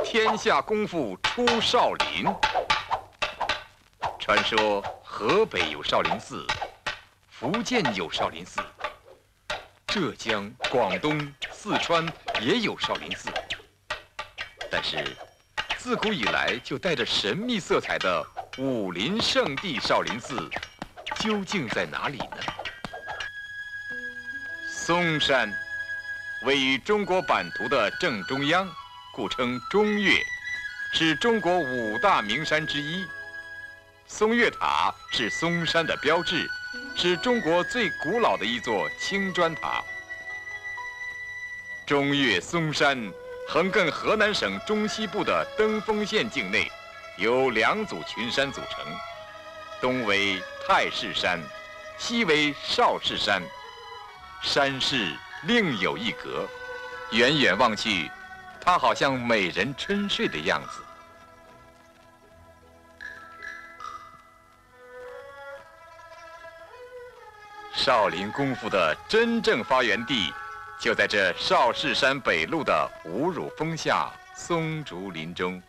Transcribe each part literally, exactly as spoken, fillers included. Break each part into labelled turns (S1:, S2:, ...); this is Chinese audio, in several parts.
S1: 天下功夫出少林。传说河北有少林寺，福建有少林寺，浙江、广东、四川也有少林寺。但是，自古以来就带着神秘色彩的武林圣地少林寺，究竟在哪里呢？嵩山位于中国版图的正中央，故称中岳，是中国五大名山之一。嵩岳塔是嵩山的标志，是中国最古老的一座青砖塔。中岳嵩山横亘河南省中西部的登封县境内，由两组群山组成，东为太室山，西为少室山，山势另有一格，远远望去，它好像美人春睡的样子。少林功夫的真正发源地，就在这少室山北麓的五乳峰下松竹林中。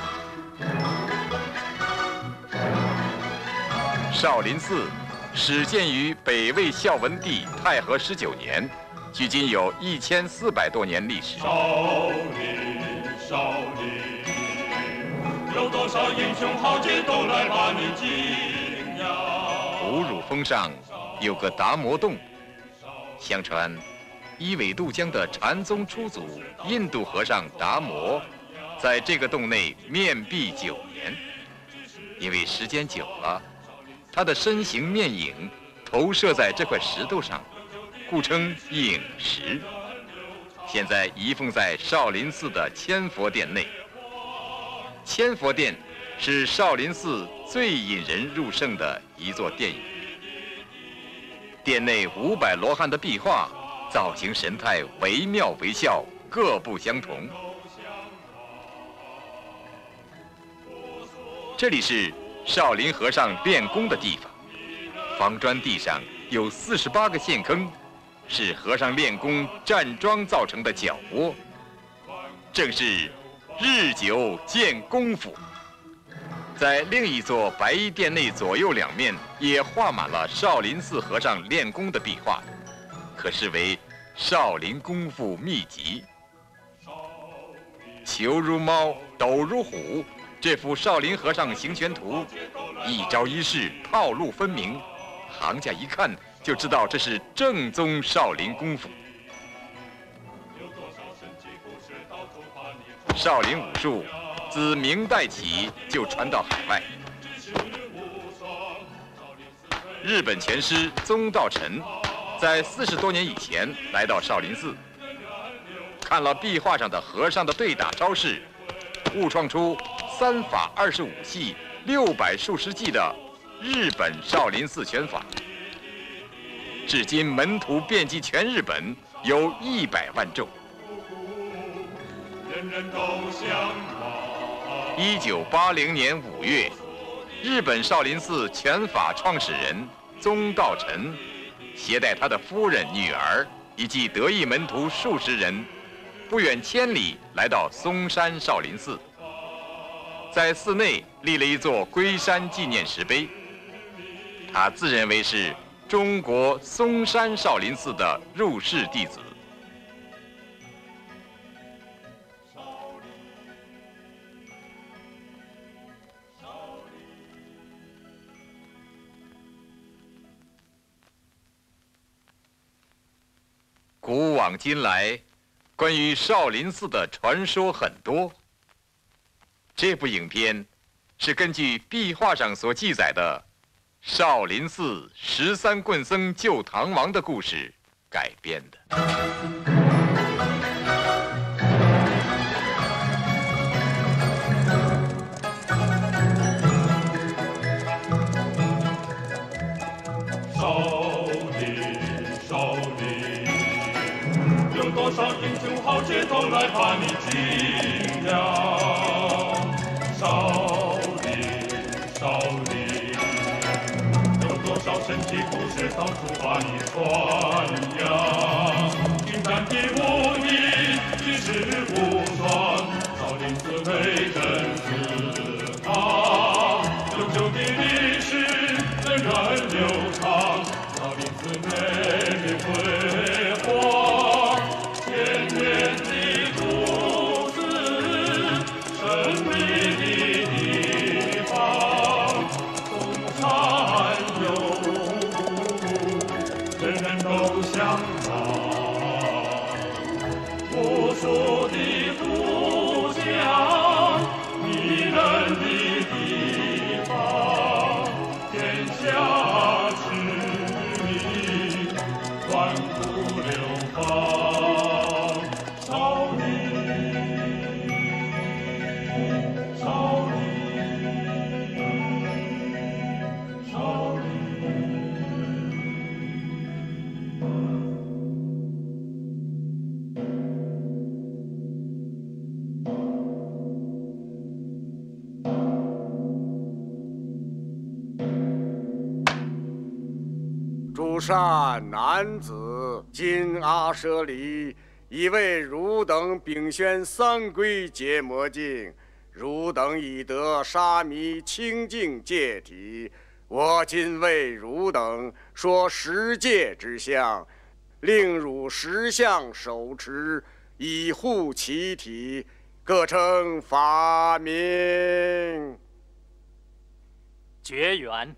S1: 少林寺始建于北魏孝文帝太和十九年，距今有一千四百多年历史。
S2: 少林，少林，有多少英雄豪杰都来把你敬仰。
S1: 五乳峰上有个达摩洞，相传一苇渡江的禅宗初祖印度和尚达摩，在这个洞内面壁九年。因为时间久了，他的身形面影投射在这块石头上，故称影石。现在遗奉在少林寺的千佛殿内。千佛殿是少林寺最引人入胜的一座殿宇。殿内五百罗汉的壁画，造型神态惟妙惟肖，各不相同。这里是少林和尚练功的地方，方砖地上有四十八个陷坑，是和尚练功站桩造成的脚窝，正是日久见功夫。在另一座白衣殿内左右两面也画满了少林寺和尚练功的壁画，可视为少林功夫秘籍。球如猫，斗如虎，这幅少林和尚行拳图，一招一式套路分明，行家一看就知道这是正宗少林功夫。少林武术自明代起就传到海外。日本拳师宗道臣在四十多年以前来到少林寺，看了壁画上的和尚的对打招式，悟创出三法二十五系、六百数十计的日本少林寺拳法。至今门徒遍及全日本，有一百万众。
S2: 人人都向往。
S1: 一九八零年五月，日本少林寺拳法创始人宗道臣携带他的夫人、女儿以及得意门徒数十人，不远千里来到嵩山少林寺，在寺内立了一座龟山纪念石碑。他自认为是中国嵩山少林寺的入室弟子。古往今来，关于少林寺的传说很多。这部影片是根据壁画上所记载的少林寺十三棍僧救唐王的故事改编的。
S2: 多少英雄豪杰都来把你敬仰。少林，少林，有多少神奇故事到处把你传扬。精湛的武艺，气势无双，少林寺内
S3: 不善男子，今阿舍里已为汝等秉宣三归戒魔经，汝等已得沙弥清净戒体。我今为汝等说十戒之相，令汝十相手持，以护其体，各称法名。
S4: 绝缘。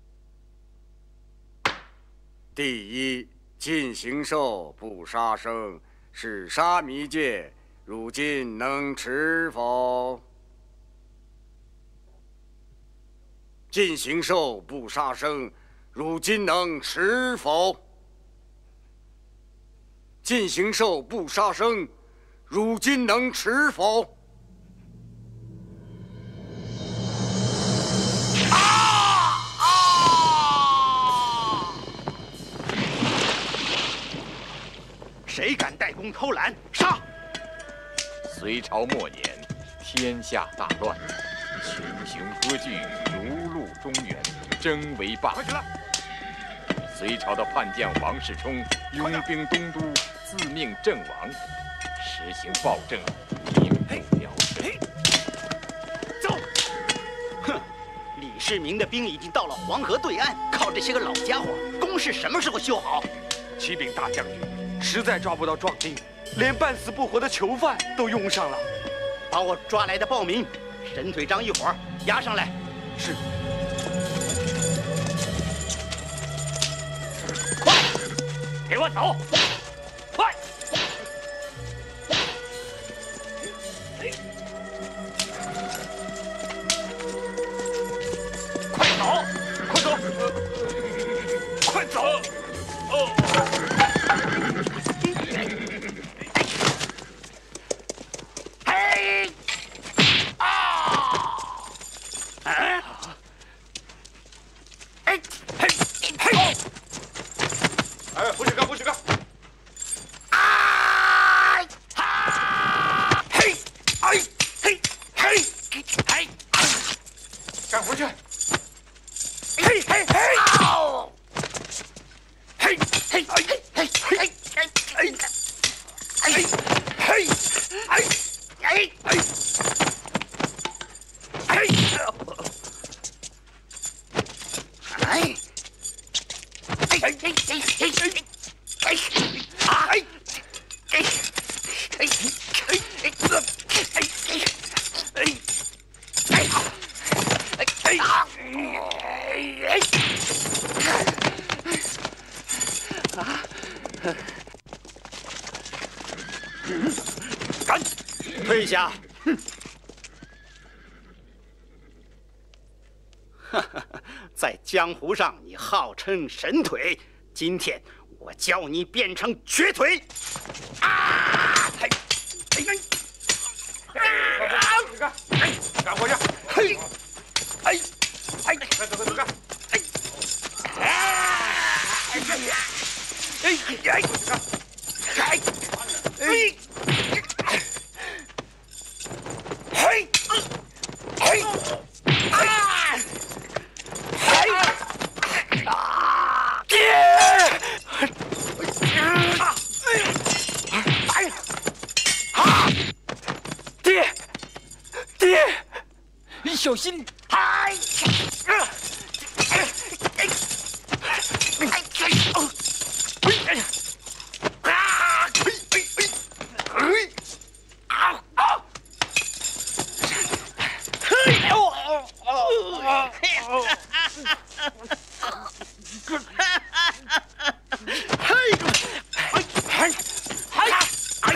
S3: 第一，禁行兽不杀生，是沙弥戒，汝今能持否？禁行兽不杀生，汝今能持否？禁行兽不杀生，汝今能持否？
S5: 谁敢带弓偷懒，杀！
S1: 隋朝末年，天下大乱，群雄割据，如入中原，争为霸主。隋朝的叛将王世充拥兵东都，自命阵王，实行暴政，民不聊生。
S5: 走！哼，李世民的兵已经到了黄河对岸，靠这些个老家伙，工事什么时候修好？
S6: 启禀大将军。实在抓不到壮丁，连半死不活的囚犯都用上了。
S5: 把我抓来的报名，神腿张一伙押上来。
S6: 是。
S4: 快，给我走！快！快走！快走！快走！哦。
S5: 退下！哼！在江湖上，你号称神腿，今天我教你变成瘸腿！啊！嘿，嘿，嘿，
S6: 干活去！
S5: 嘿，哎，哎，
S6: 快走，快走，干！
S5: 哎，哎，哎，哎，哎，哎。嘿，嘿，啊！嘿，啊！爹！啊！哎呀！啊！爹！爹！
S4: 小心！
S5: 哎！哎！哎！哎！哦！哎呀！啊！嘿，嘿，嘿，嘿！啊啊！嘿！哦哦哦！嘿！嘿！嘿！嘿！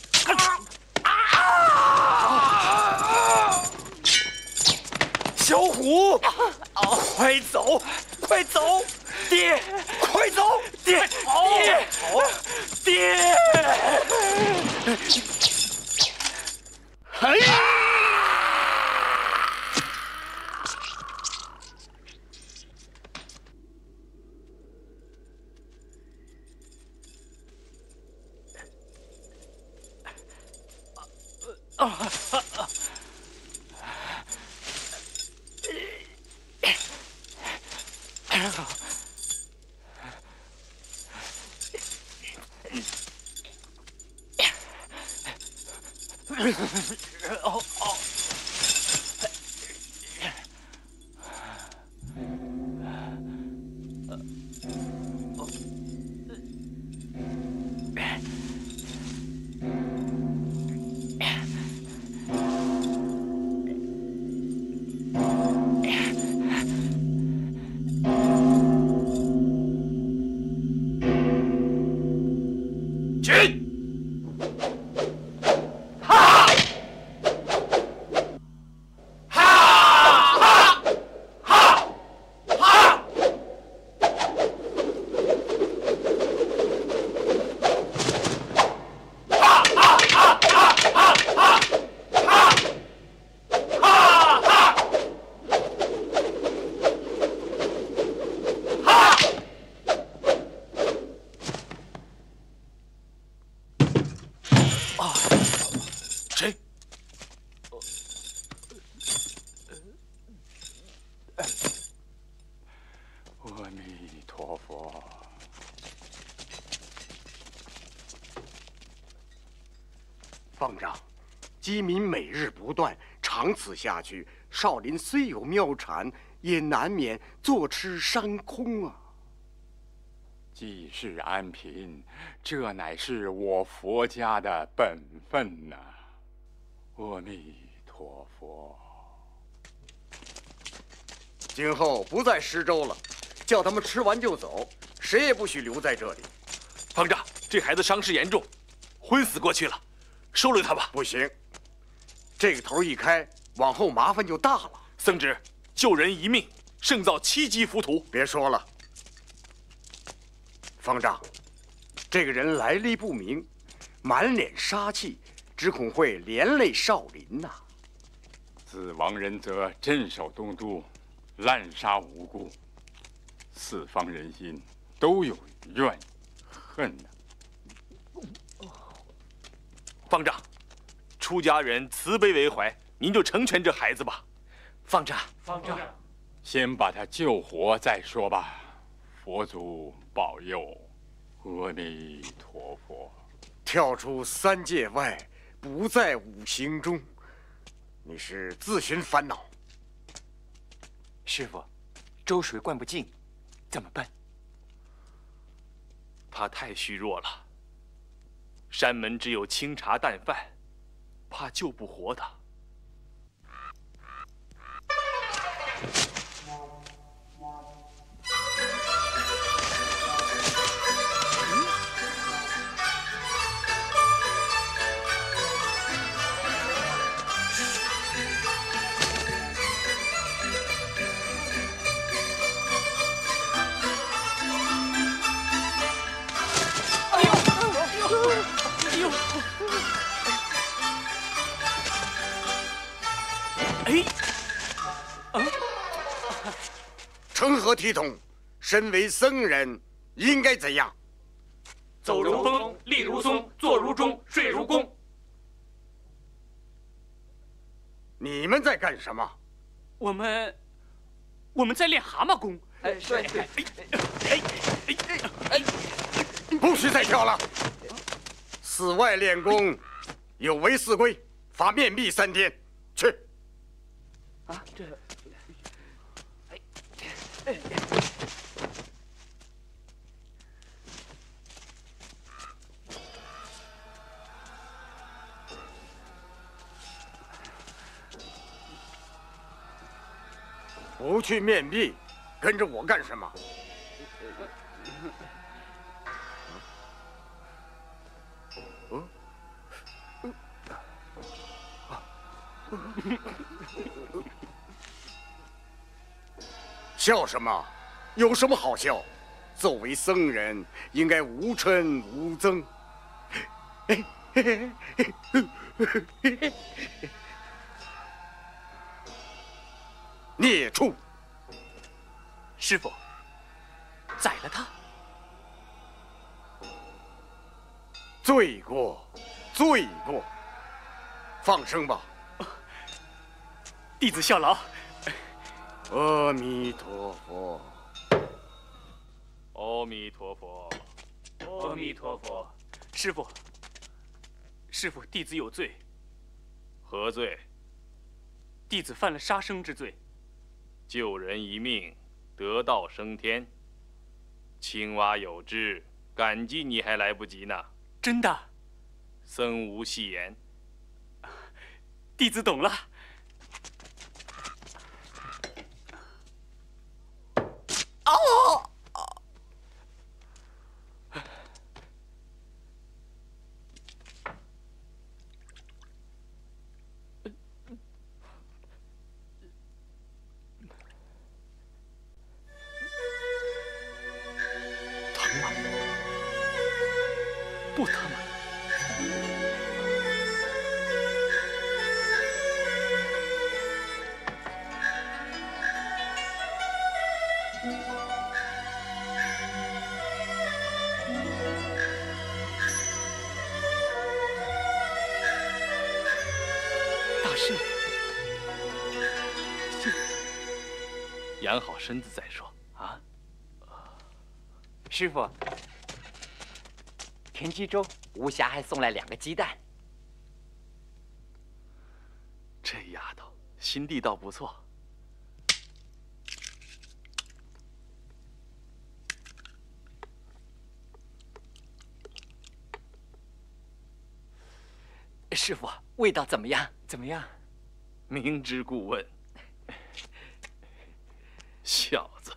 S6: 小虎，快走，快走！爹，快走！爹，爹，爹！
S5: 嘿！
S4: 哦哦。
S3: 方丈，饥民每日不断，长此下去，少林虽有妙禅，也难免坐吃山空啊。
S7: 济世安贫，这乃是我佛家的本分呐、啊。阿弥陀佛。
S3: 今后不再施粥了，叫他们吃完就走，谁也不许留在这里。
S6: 方丈，这孩子伤势严重，昏死过去了。 收留他吧。
S3: 不行，这个头一开，往后麻烦就大了。
S6: 僧侄，救人一命，胜造七级浮屠。
S3: 别说了，方丈，这个人来历不明，满脸杀气，只恐会连累少林呐、啊。
S7: 自亡人则镇守东都，滥杀无辜，四方人心都有怨恨呐、啊。
S6: 方丈，出家人慈悲为怀，您就成全这孩子吧。
S4: 方丈，
S6: 方丈，
S7: 先把他救活再说吧。佛祖保佑，阿弥陀佛。
S3: 跳出三界外，不在五行中，你是自寻烦恼。
S4: 师父，粥水灌不进，怎么办？
S6: 他太虚弱了。 山门只有清茶淡饭，怕救不活他。
S3: 成何体统？身为僧人，应该怎样？
S4: 走如风，立如松，坐如钟，睡如弓。
S3: 你们在干什么？
S4: 我们，我们在练蛤蟆功。哎，对对。哎哎哎
S3: 哎！不许再跳了！寺外练功，有违寺规，罚面壁三天。去。
S4: 啊，这。
S3: 不去面壁，跟着我干什么？嗯嗯笑什么？有什么好笑？作为僧人，应该无嗔无憎。孽畜！
S4: 师父，宰了他。
S3: 罪过，罪过！放生吧。
S4: 弟子效劳。
S3: 阿弥陀佛。
S6: 阿弥陀佛。
S4: 阿弥陀佛。师父，师父，弟子有罪，
S6: 何罪？
S4: 弟子犯了杀生之罪。
S6: 救人一命，得道升天。青蛙有知，感激你还来不及呢。
S4: 真的？
S6: 僧无戏言。
S4: 弟子懂了。哦！疼吗？不疼吗？大师，
S6: 养好身子再说啊。
S8: 师傅，田鸡粥，吴侠还送来两个鸡蛋。
S6: 这丫头心地倒不错。
S8: 师傅，味道怎么样？怎么样？
S6: 明知故问，小子。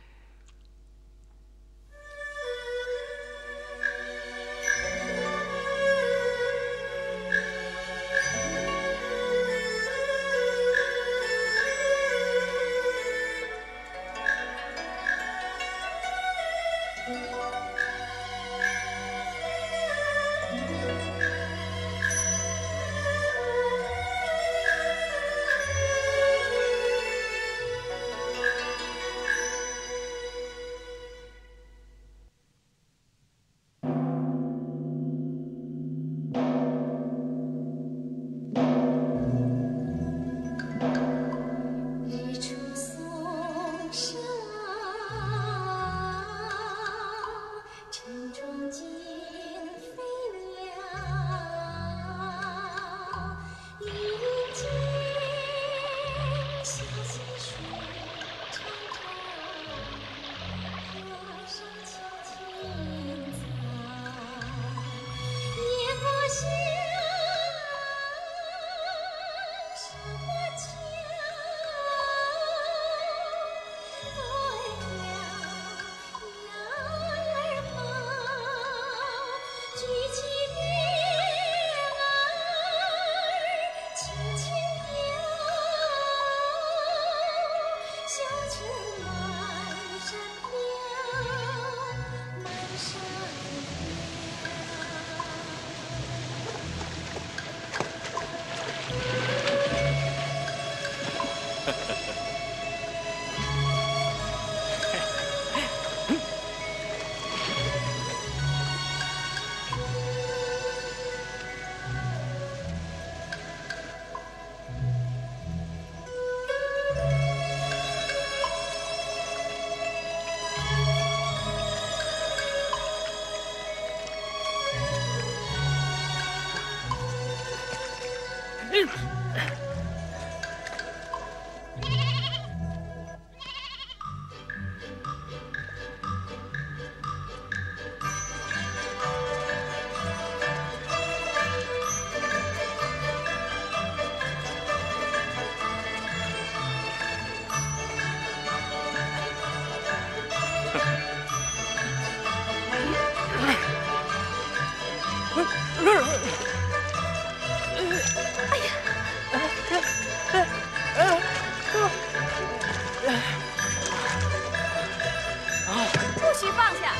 S9: 不许放下！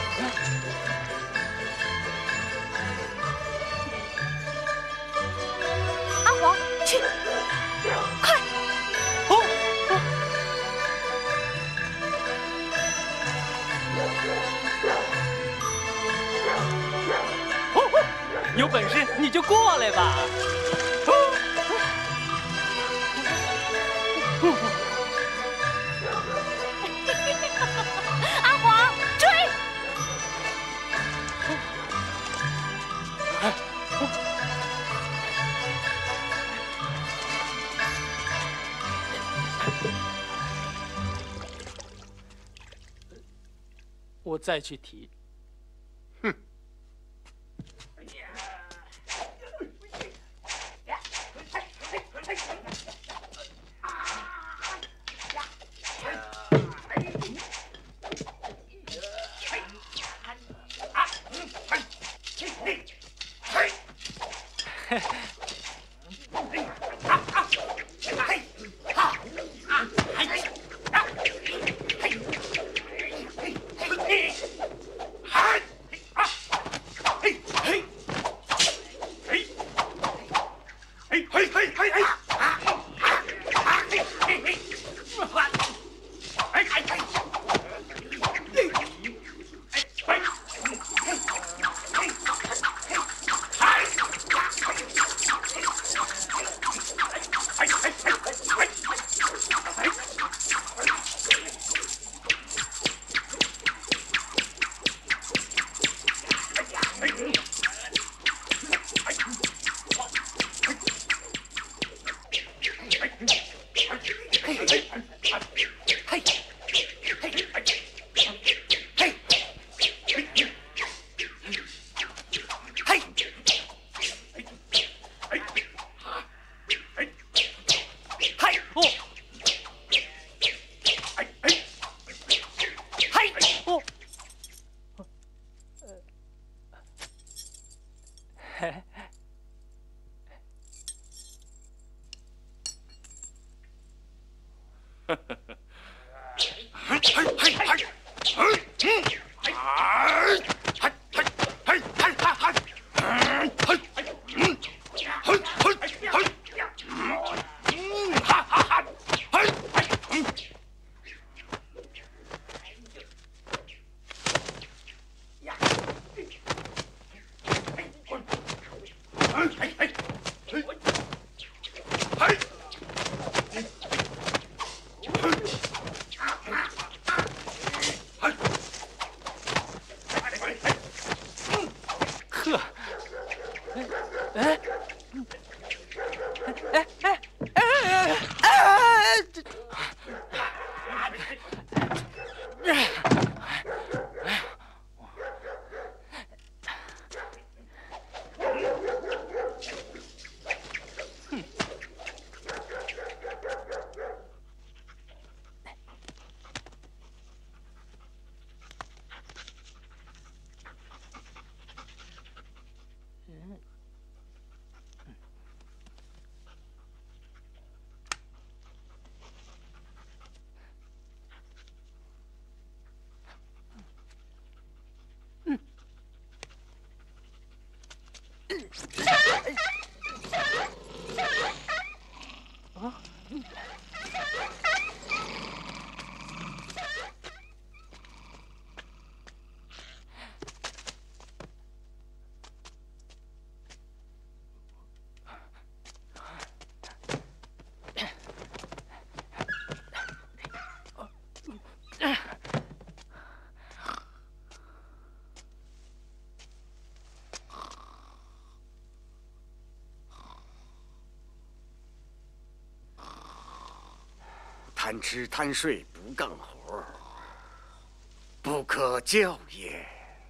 S9: 阿黄，去，快！
S4: 哦，哦，有本事你就过来吧！
S9: 阿黄，追！
S4: 再去提。
S3: 哼！贪吃贪睡不干活，不可教也。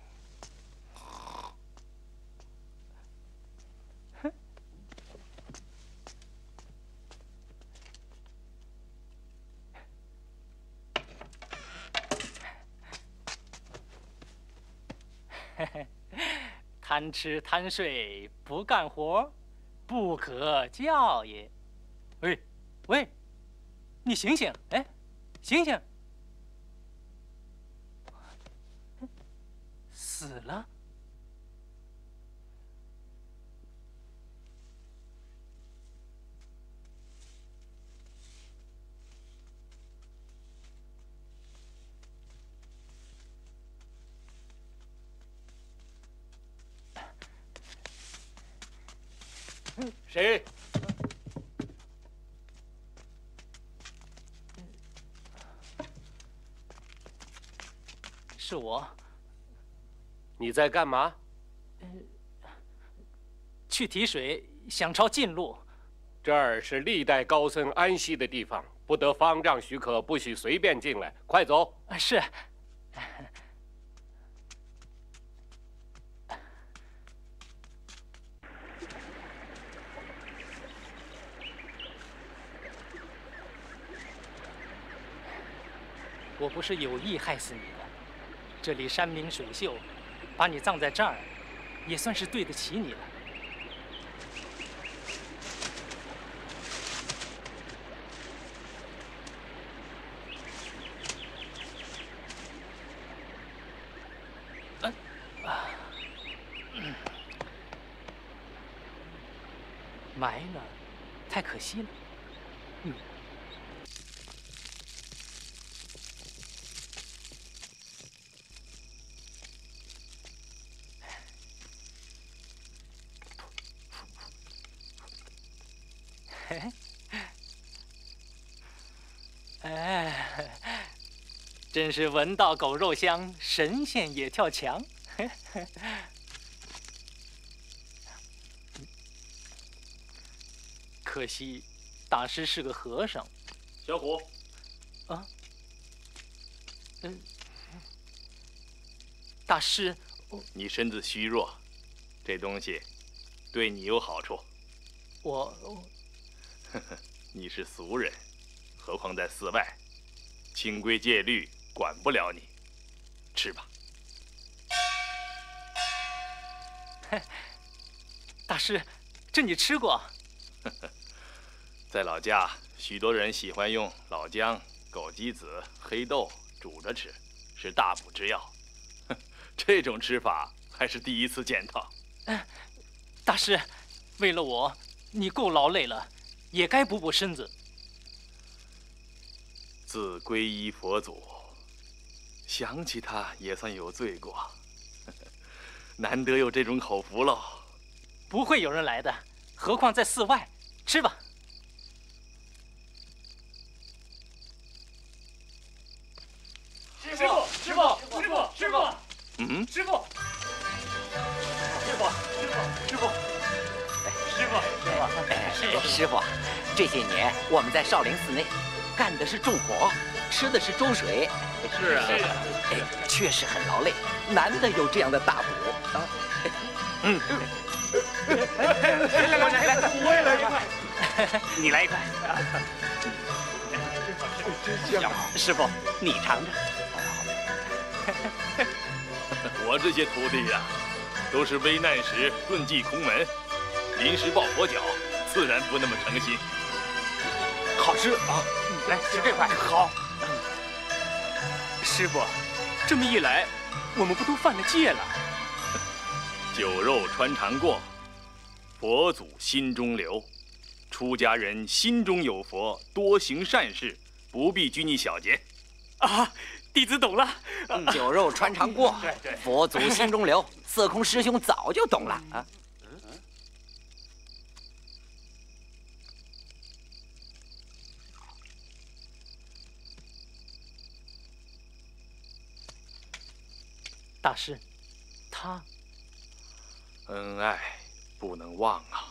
S4: 贪吃贪睡不干活，不可教也。喂，喂！你醒醒！哎，醒醒！死了？
S10: 谁？
S4: 是我。
S10: 你在干嘛？
S4: 去提水，想抄近路。
S10: 这儿是历代高僧安息的地方，不得方丈许可，不许随便进来。快走！
S4: 是。 我不是有意害死你的。这里山明水秀，把你葬在这儿，也算是对得起你了。埋了，太可惜了。嗯。哎，真是闻到狗肉香，神仙也跳墙。可惜，大师是个和尚。
S6: 小虎，
S4: 啊，嗯，大师，
S6: 你身子虚弱，这东西对你有好处。
S4: 我，
S6: 呵呵，你是俗人，何况在寺外，清规戒律管不了你。吃吧。
S4: 大师，这你吃过？
S6: 呵呵。在老家，许多人喜欢用老姜、枸杞子、黑豆煮着吃，是大补之药。这种吃法还是第一次见到。
S4: 嗯，大师，为了我，你够劳累了，也该补补身子。
S6: 自皈依佛祖，想起他也算有罪过。难得有这种口福喽。
S4: 不会有人来的，何况在寺外。吃吧。
S10: 师傅，师傅，师傅，师傅，
S6: 嗯，
S10: 师傅，师傅，师傅，师傅，师傅，
S8: 师傅，师傅，这些年我们在少林寺内干的是重活，吃的是粥水。
S10: 是啊，
S8: 哎，确实很劳累，难得有这样的大补啊。
S5: 嗯，来来来来，我也来一块，你来一块。
S8: 真香！师傅，你尝尝。
S6: 我这些徒弟呀、啊，都是危难时遁迹空门，临时抱佛脚，自然不那么诚心。
S10: 好吃啊！来吃这块。好。师傅，这么一来，我们不都犯了戒了？
S6: 酒肉穿肠过，佛祖心中留。出家人心中有佛，多行善事，不必拘泥小节。
S10: 啊，弟子懂了。
S8: 酒肉穿肠过，
S10: 对对，
S8: 佛祖心中留。色空师兄早就懂了啊。
S4: 大师，他
S6: 恩爱不能忘啊。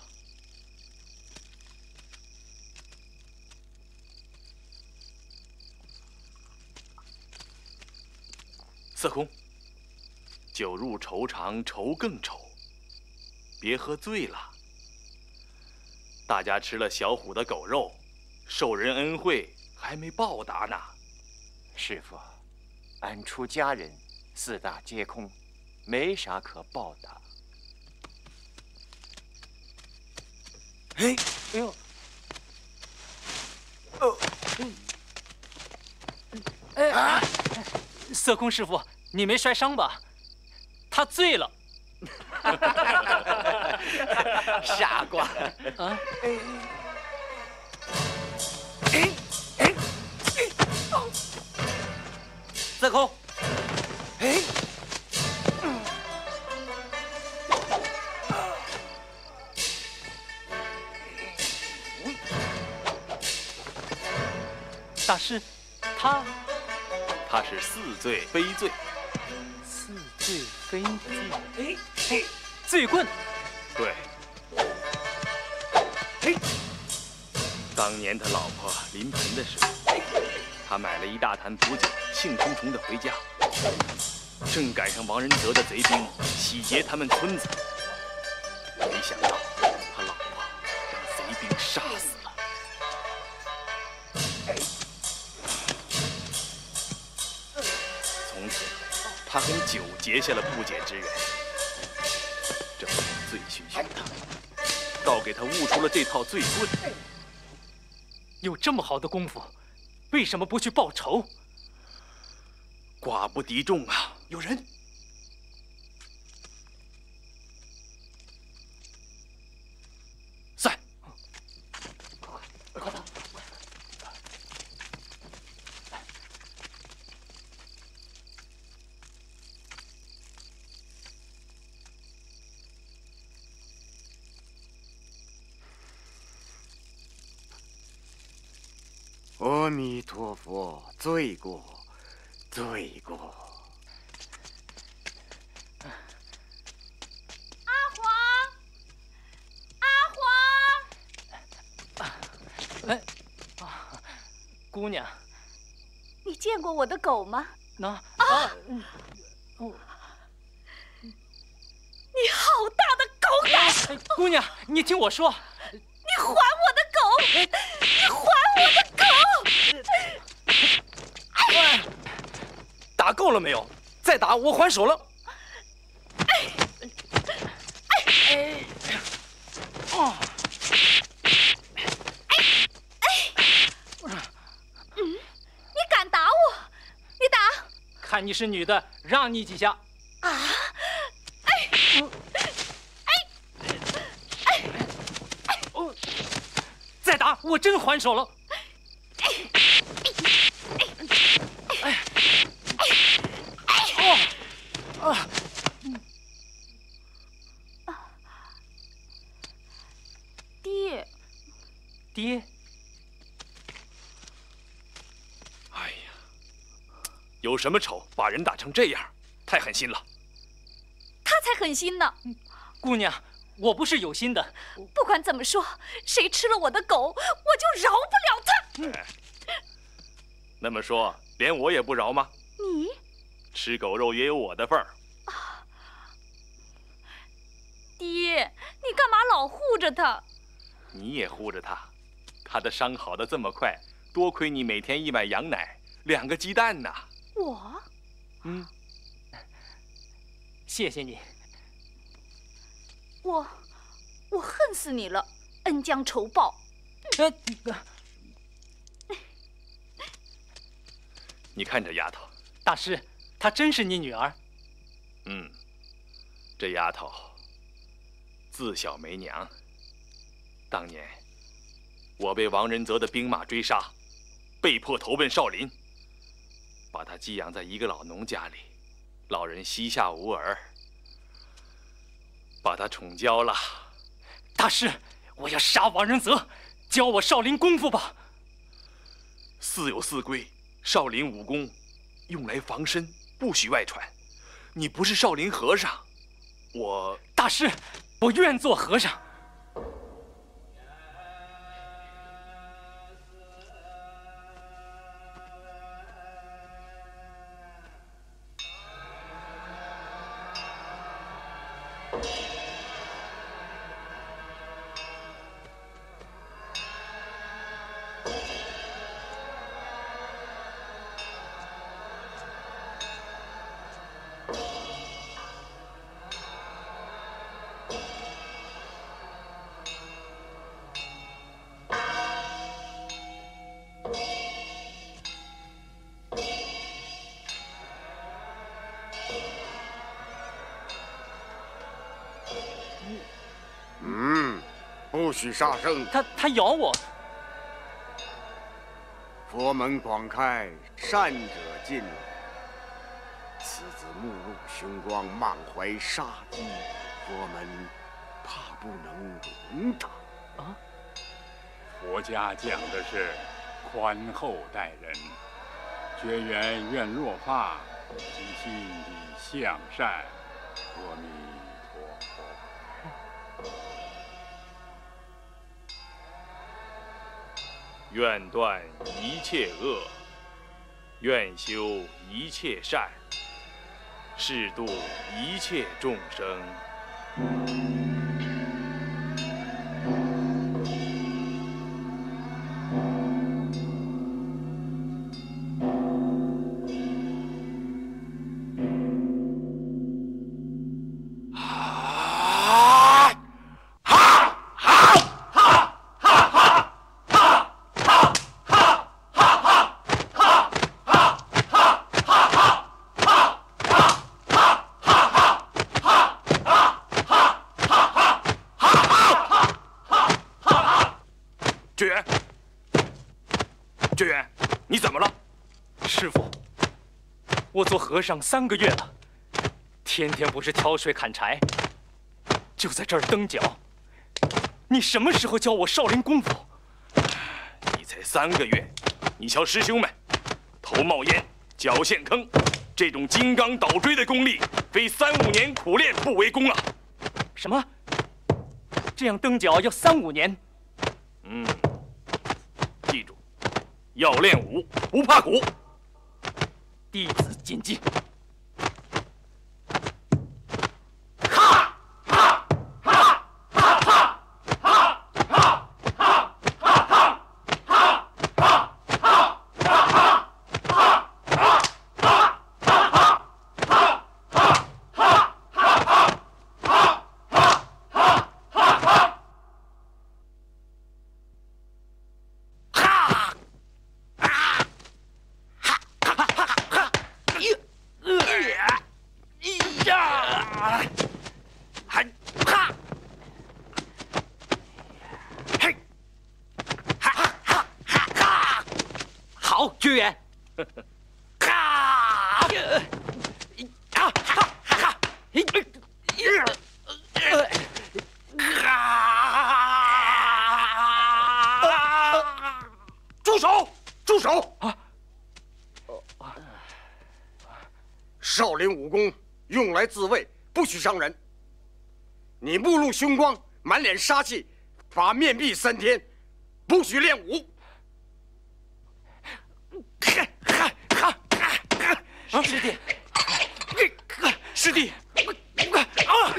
S6: 色空，酒入愁肠，愁更愁，别喝醉了。大家吃了小虎的狗肉，受人恩惠还没报答呢。
S7: 师傅，俺出家人，四大皆空，没啥可报答。
S8: 哎，哎呦，哦，
S4: 哎啊！色空师傅，你没摔伤吧？他醉了。
S8: 傻瓜！
S4: 啊！
S8: 哎哎哎！色空！哎！
S4: 大师，他
S6: 他是似醉非醉。
S4: 似醉非醉。哎哎，醉棍。
S6: 对。
S8: 嘿，
S6: 当年他老婆临盆的时候，他买了一大坛补酒，兴冲冲地回家，正赶上王仁德的贼兵洗劫他们村子，没想到他老婆让贼兵杀死了。 他跟酒结下了不解之缘，正醉醺醺的，倒给他悟出了这套醉棍。
S4: 有这么好的功夫，为什么不去报仇？
S6: 寡不敌众啊！
S10: 有人！
S6: 在。
S4: 快走！
S3: 阿弥陀佛，罪过，罪过。
S9: 阿黄，阿黄，
S4: 哎，啊，姑娘，
S9: 你见过我的狗吗？
S4: 那
S9: 啊，
S4: 哦，
S9: 你好大的狗胆！
S4: 哎，姑娘，你听我说，
S9: 你还我的狗！你还我的狗！
S4: 哎，打够了没有？再打我还手了。哎，哎，哦，
S9: 哎，嗯，你敢打我？你打！
S4: 看你是女的，让你几下。
S9: 啊！哎，哎，哎，哎，
S4: 哦，再打我真还手了。啊！
S9: 爹，
S4: 爹，
S6: 哎呀，有什么仇把人打成这样，太狠心了。
S9: 他才狠心呢。
S4: 姑娘，我不是有心的。
S9: 不管怎么说，谁吃了我的狗，我就饶不了他。
S6: 哎，那么说，连我也不饶吗？
S9: 你
S6: 吃狗肉也有我的份儿。
S9: 爹，你干嘛老护着他？
S6: 你也护着他，他的伤好的这么快，多亏你每天一买羊奶，两个鸡蛋呐。
S9: 我，
S6: 嗯，
S4: 谢谢你。
S9: 我，我恨死你了，恩将仇报。
S4: 呃，
S6: 你看这丫头，
S4: 大师，她真是你女儿？
S6: 嗯，这丫头自小没娘。当年我被王仁泽的兵马追杀，被迫投奔少林，把她寄养在一个老农家里，老人膝下无儿，把她宠娇了。
S4: 大师，我要杀王仁泽，教我少林功夫吧。
S6: 寺有寺规，少林武功用来防身，不许外传。你不是少林和尚，我
S4: 大师，我愿做和尚。
S3: 嗯，不许杀生。
S4: 他他咬我。
S3: 佛门广开，善者进来。此子目露凶光，满怀杀机，佛门怕不能容他。
S4: 啊！
S7: 佛家讲的是宽厚待人，绝缘愿落发，其心以向善。阿弥陀佛。
S6: 愿断一切恶，愿修一切善，誓度一切众生。 志远，志远，你怎么了？
S4: 师傅，我做和尚三个月了，天天不是挑水砍柴，就在这儿蹬脚。你什么时候教我少林功夫？
S6: 你才三个月，你瞧师兄们，头冒烟，脚陷坑，这种金刚倒锥的功力，非三五年苦练不为功啊！
S4: 什么？这样蹬脚要三五年？
S6: 嗯，记住，要练武不怕苦。
S4: 弟子谨记。
S8: 居远，
S4: 哈！啊哈哈！
S3: 住手！住手！啊！少林武功用来自卫，不许伤人。你目露凶光，满脸杀气，罚面壁三天，不许练武。
S4: 师弟，师弟，啊！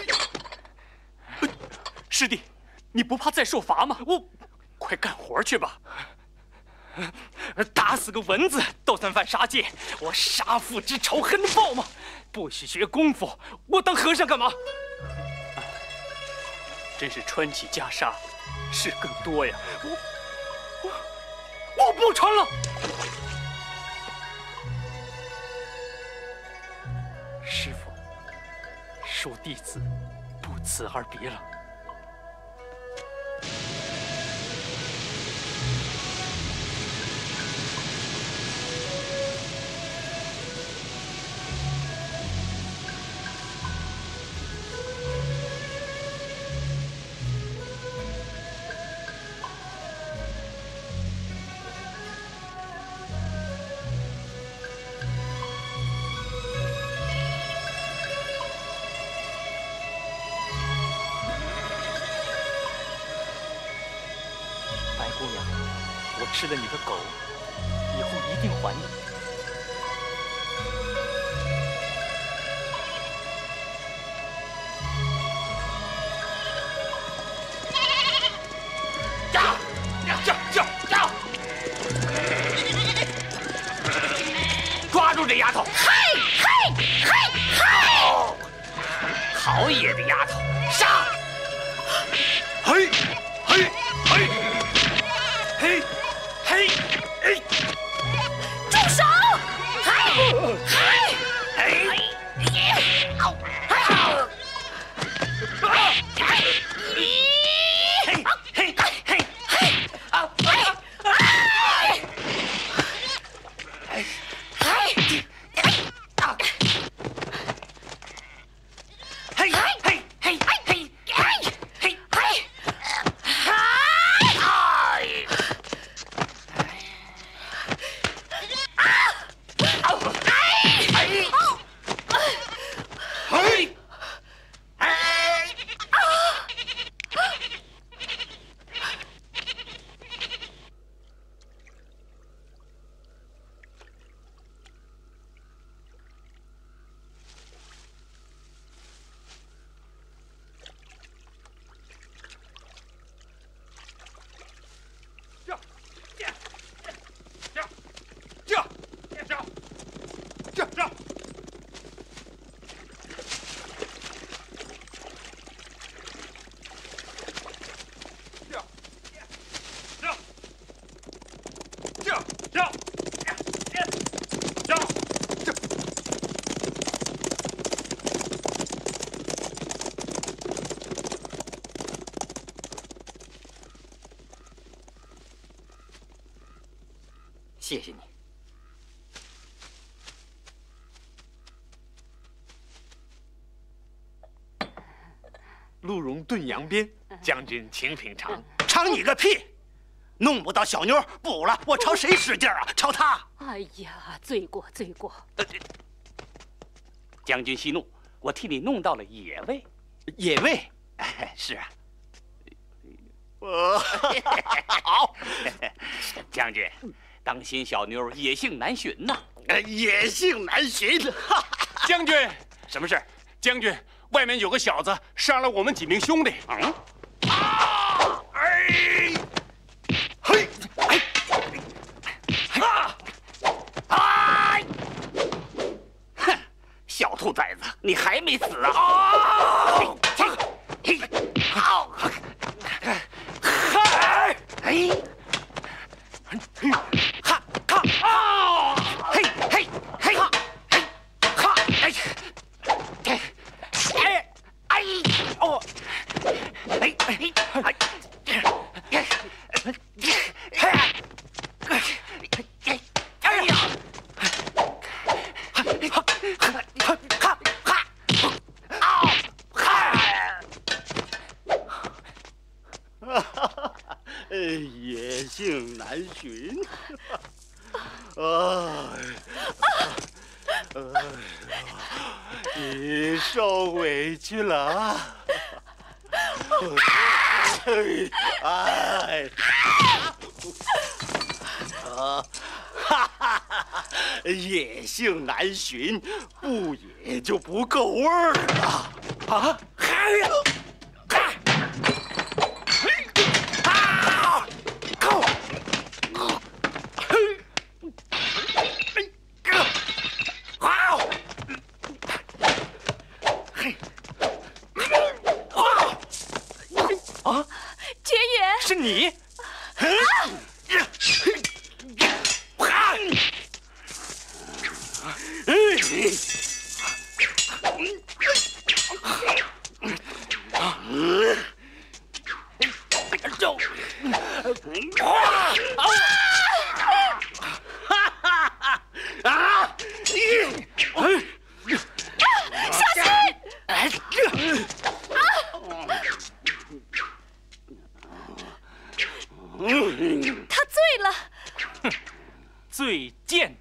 S4: 师弟，你不怕再受罚吗？我，快干活去吧。打死个蚊子都算犯杀戒，我杀父之仇很报吗？不许学功夫，我当和尚干嘛？真是穿起袈裟，事更多呀！我，我，我不穿了。 师傅，恕弟子不辞而别了。姑娘，我吃了你的狗，以后一定还你。
S10: 叫叫叫叫！抓住这丫头！
S9: 嘿嘿嘿嘿！
S10: 好野的丫头，杀！嘿嘿嘿！ 嘿，嘿，嘿！
S9: 住手！嘿，嘿，
S10: 嘿，
S9: au，
S10: 啊！嘿，嘿，嘿，嘿！啊！哎！哎！哎！啊！嘿，嘿，嘿！
S8: 谢谢你。
S11: 鹿茸炖羊鞭，将军请品尝。
S5: 尝你个屁！弄不到小妞补了，我朝谁使劲啊？朝他！
S9: 哎呀，罪过罪过！
S5: 将军息怒，我替你弄到了野味。野味？是啊。好，将军，当心小妞野性难寻呐！野性难寻。
S11: 将军，
S5: 什么事？
S11: 将军，外面有个小子杀了我们几名兄弟。
S5: 嗯。啊！哎！嘿！哎！啊！哎！哼！小兔崽子，你还没死啊！啊！嘿！嘿！好！嗨！哎！哈！哈！啊！嘿！嘿！嘿！哈！嘿！哈！哎！哎！哎！哎！哦！哎！哎！哎！哎呀！野性难寻，哎，你受委屈了啊！哎，啊，哈哈哈！野性难寻，不野就不够味儿了啊！哎呀！是你！
S9: 他醉了。
S4: 哼，醉贱。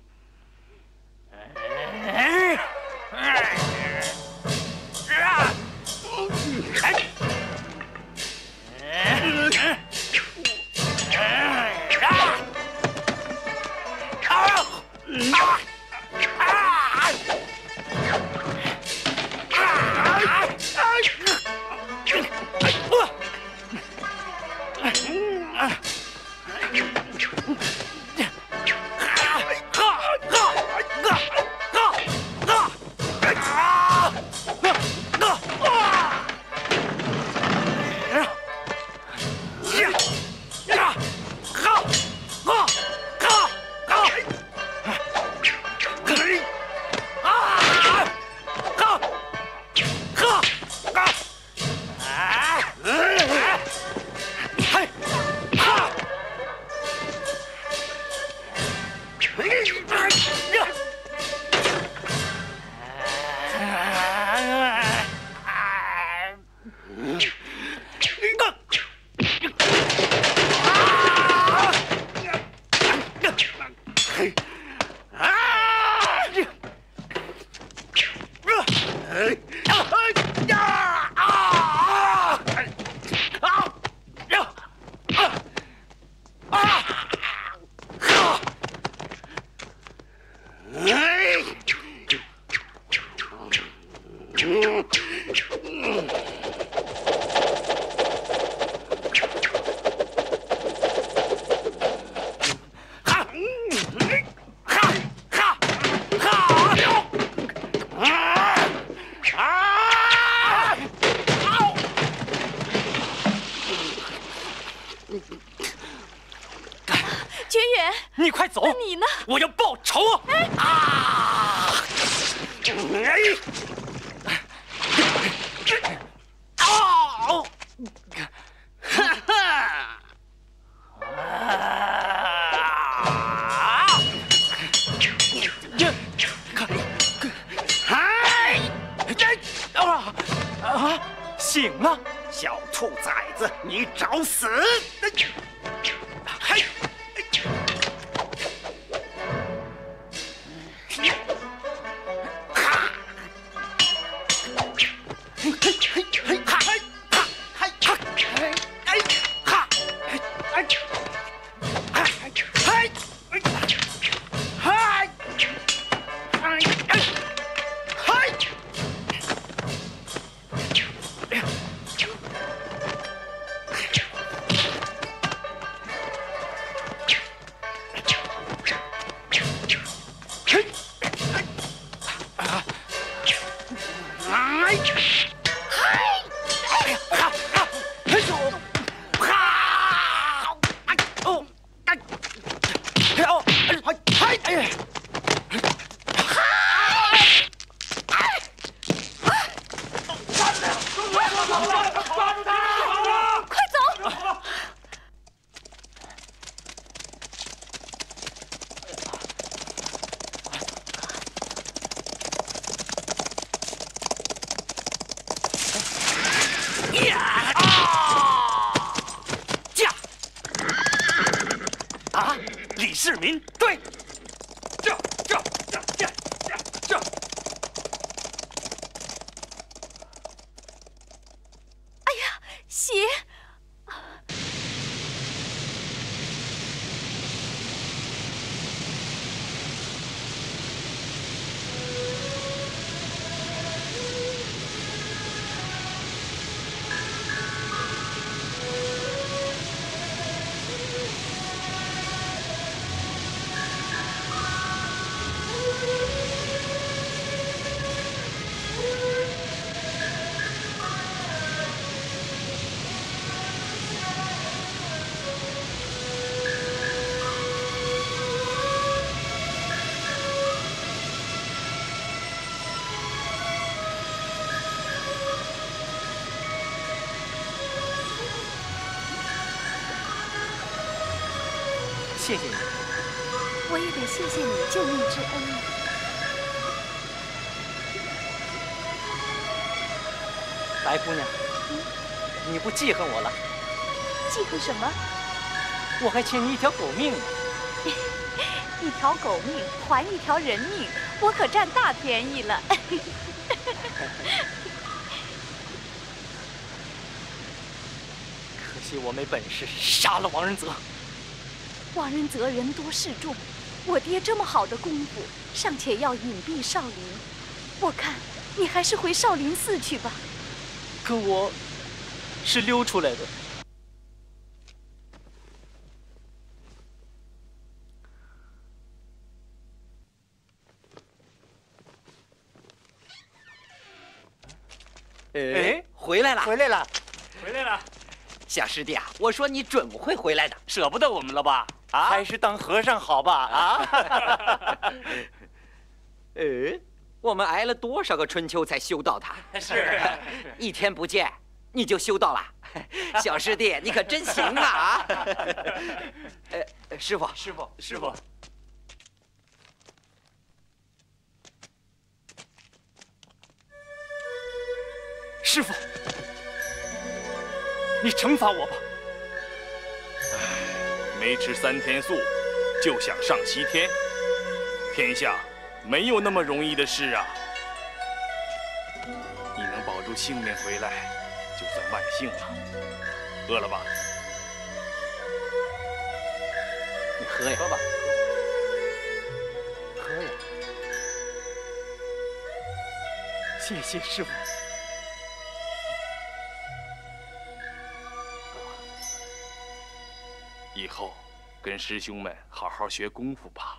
S9: 绝远，
S4: 你快走！
S9: 那你呢？
S4: 我要报仇！
S9: 哎
S5: 啊！哎！啊！哈哈！啊！ 子，你找死！嘿。 市民对，这这这这这这。
S9: 哎呀，血！
S4: 谢谢你，
S9: 我也得谢谢你救命之恩啊！
S4: 白姑娘，嗯、你不记恨我了？
S9: 记恨什么？
S4: 我还欠你一条狗命呢。
S9: 一条狗命还一条人命，我可占大便宜了。
S4: 可惜我没本事杀了王仁泽。
S9: 王仁泽人多势众，我爹这么好的功夫，尚且要隐蔽少林，我看你还是回少林寺去吧。
S4: 可我是溜出来的。
S8: 哎，回来了，
S10: 回来了，
S4: 回来了。
S8: 小师弟啊，我说你准不会回来的，
S10: 舍不得我们了吧？啊，还是当和尚好吧？啊，
S8: 呃，我们挨了多少个春秋才修到他？
S10: 是，
S8: 一天不见你就修到了，小师弟你可真行啊！呃，师傅，
S10: 师傅，师傅，
S4: 师傅。 你惩罚我吧！
S6: 唉，没吃三天素，就想上西天，天下没有那么容易的事啊！你能保住性命回来，就算万幸了。饿了吧？
S8: 你喝呀，
S10: 喝吧，
S4: 喝呀！谢谢师傅。
S6: 以后跟师兄们好好学功夫吧。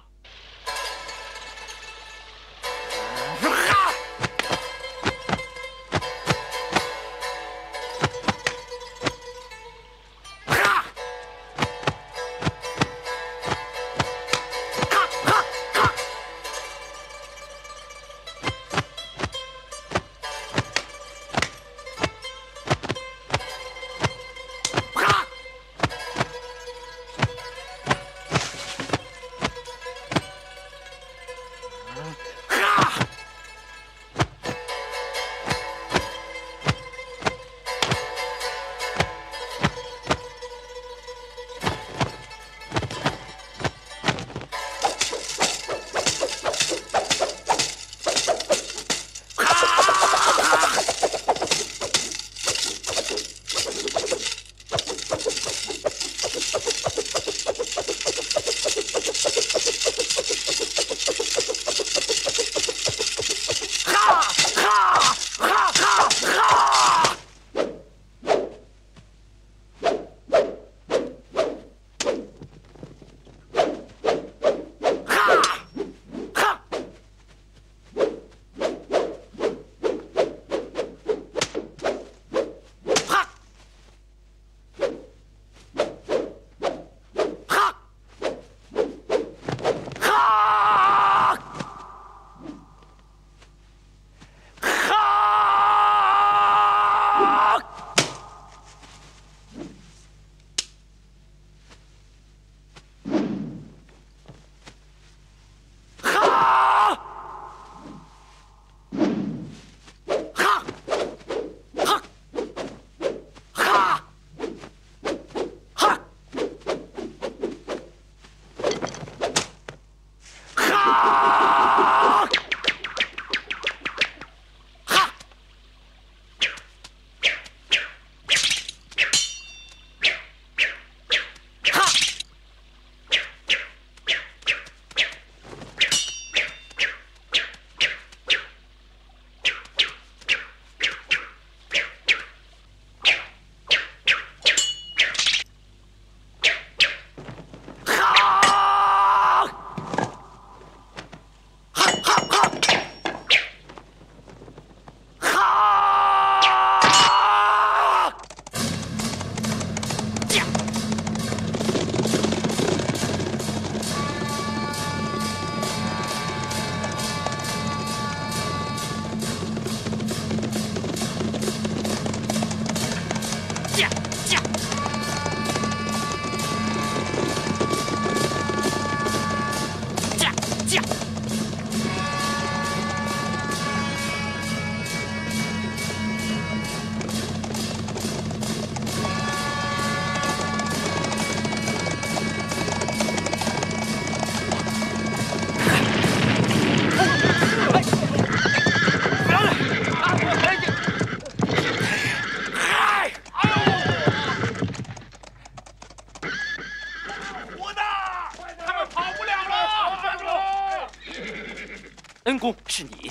S4: 恩公是你。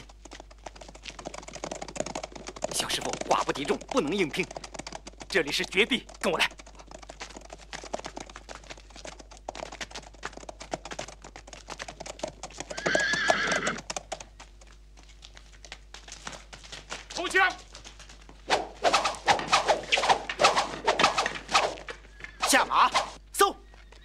S4: 小师傅，寡不敌众，不能硬拼。这里是绝地，跟我来。
S11: 投降！
S5: 下马，搜！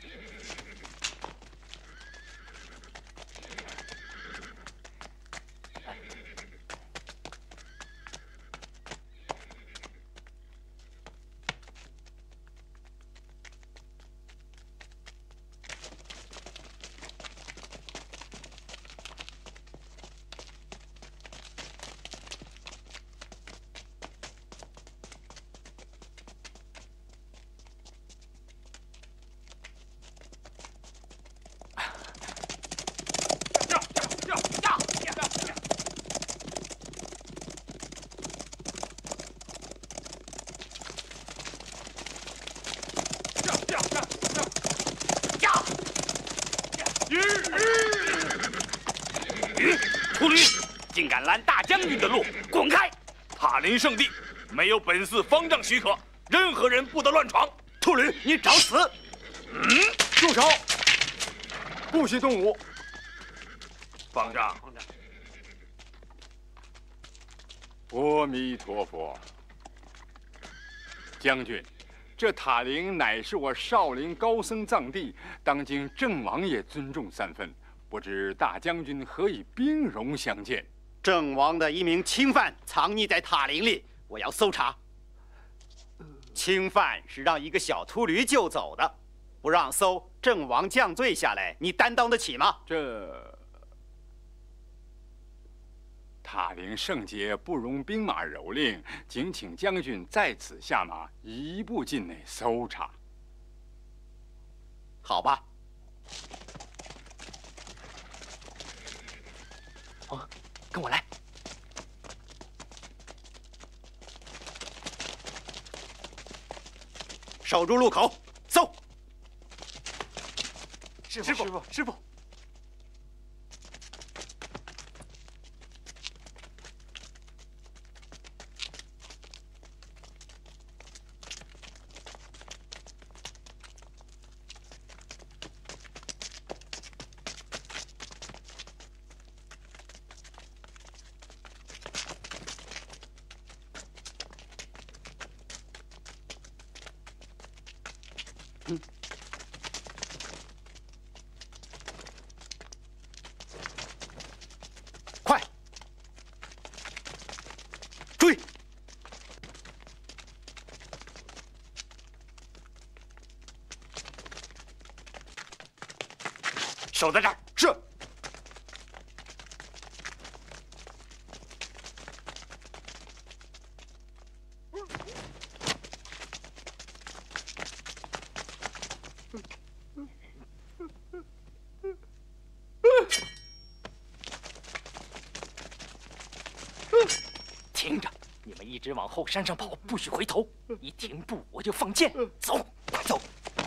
S6: 秃驴，竟敢拦大将军的路，滚开！塔林圣地，没有本寺方丈许可，任何人不得乱闯。秃驴，你找死！
S3: 嗯，住手！不许动武！
S6: 方丈，
S7: 阿弥陀佛。将军，这塔陵乃是我少林高僧藏地，当今郑王爷尊重三分。不知大将军何以兵戎相见？
S5: 郑王的一名钦犯藏匿在塔林里，我要搜查。钦犯是让一个小秃驴救走的，不让搜，郑王降罪下来，你担当得起吗？
S7: 这塔陵圣洁不容兵马蹂躏，敬请将军在此下马，移步境内搜查。
S5: 好吧。
S4: 哦，跟我来。
S5: 守住路口，搜！
S4: 师傅，师傅，师傅。
S5: 嗯，快追！
S6: 守在这儿。
S5: 是。
S4: 听着，你们一直往后山上跑，不许回头。一停步，我就放箭。走，快走！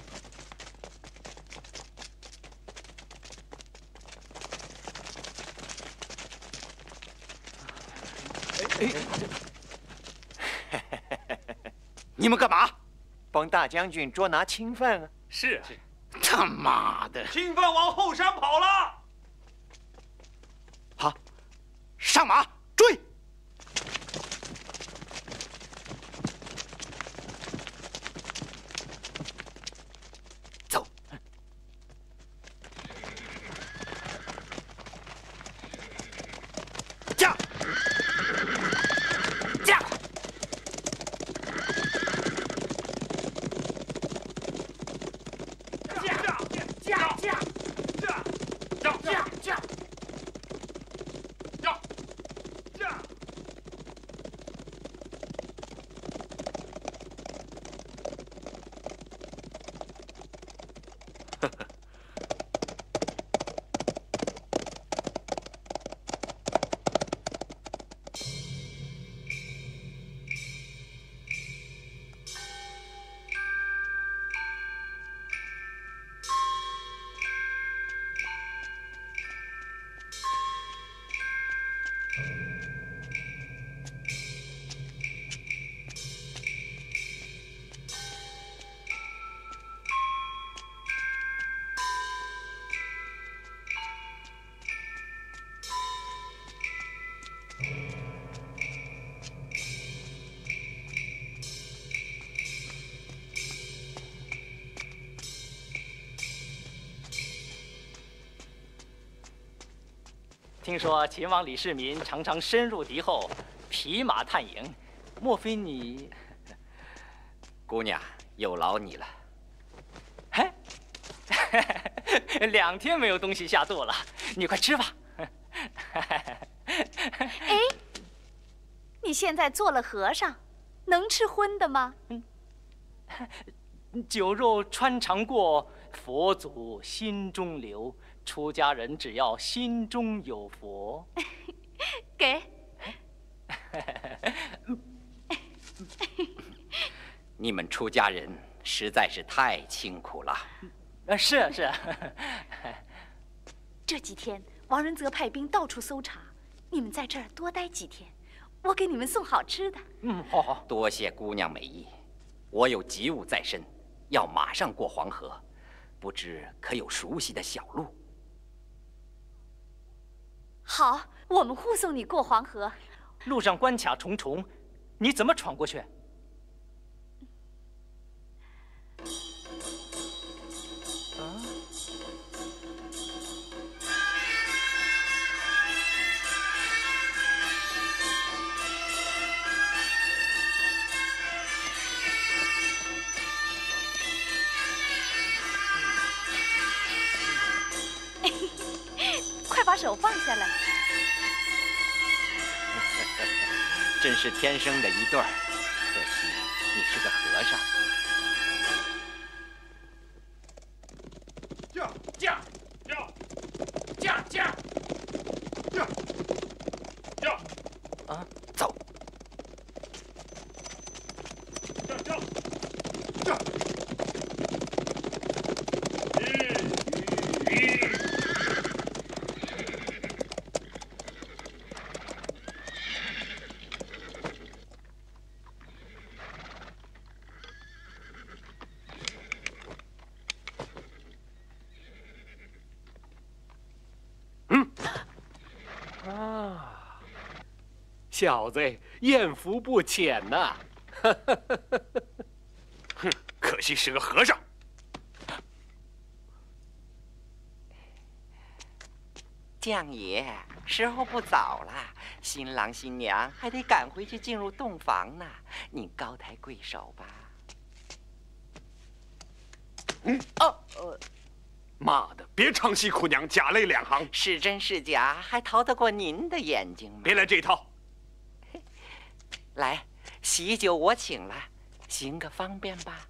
S5: 你们干嘛？
S12: 帮大将军捉拿钦犯啊！
S6: 是。
S5: 他妈的！
S10: 钦犯往后山跑了。
S5: 好，上马追！走。驾！驾！
S4: 听说秦王李世民常常深入敌后，匹马探营，莫非你？
S8: 姑娘，有劳你了。
S4: 嘿，两天没有东西下肚了，你快吃吧。
S9: 哎，你现在做了和尚，能吃荤的吗？
S4: 嗯，酒肉穿肠过，佛祖心中留。出家人只要心中有佛。
S9: 给。
S8: 你们出家人实在是太辛苦了。
S4: 啊，是啊是啊。
S9: 这几天王仁泽派兵到处搜查，你们在这儿多待几天，我给你们送好吃的。
S4: 嗯，好好。
S8: 多谢姑娘美意，我有急务在身，要马上过黄河，不知可有熟悉的小路？
S9: 好，我们护送你过黄河。
S4: 路上关卡重重，你怎么闯过去？
S9: 快把手放下来！
S8: 真是天生的一对儿，可惜你是个和尚。
S10: 驾驾驾驾驾驾驾
S8: 啊，走！
S10: 驾驾驾！一一。
S11: 小子艳福不浅呐！
S10: 哼，可惜是个和尚。
S8: 将爷，时候不早了，新郎新娘还得赶回去进入洞房呢。您高抬贵手吧。
S10: 嗯哦呃，妈的，别唱戏哭娘，假泪两行。
S8: 是真是假，还逃得过您的眼睛吗？
S10: 别来这一套。
S8: 来，喜酒我请了，行个方便吧。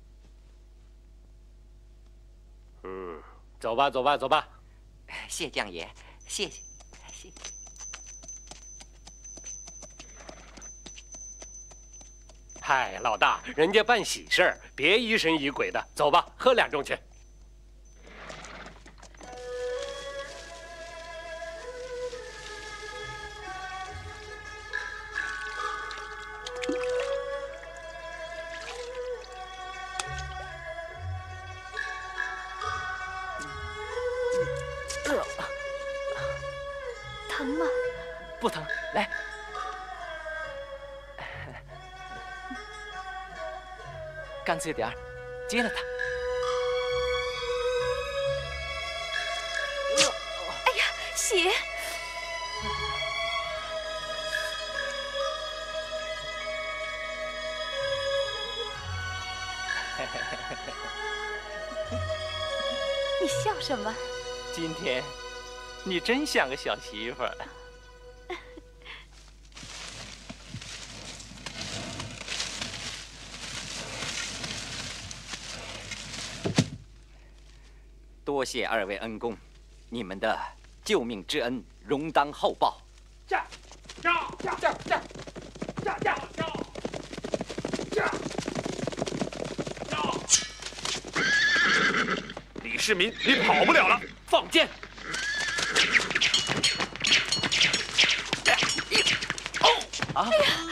S11: 嗯，走吧，走吧，走吧。
S8: 谢将爷，谢谢，谢谢。
S11: 嗨，老大，人家办喜事儿，别疑神疑鬼的。走吧，喝两盅去。
S9: 疼吗？
S4: 不疼，来。干脆点儿，接了他。
S9: 哎呀，血！你笑什么？
S4: 今天，你真像个小媳妇儿。
S8: 多谢二位恩公，你们的救命之恩，荣当厚报。
S10: 驾驾驾驾驾驾驾驾驾！李世民，你跑不了了，放箭！
S11: 啊！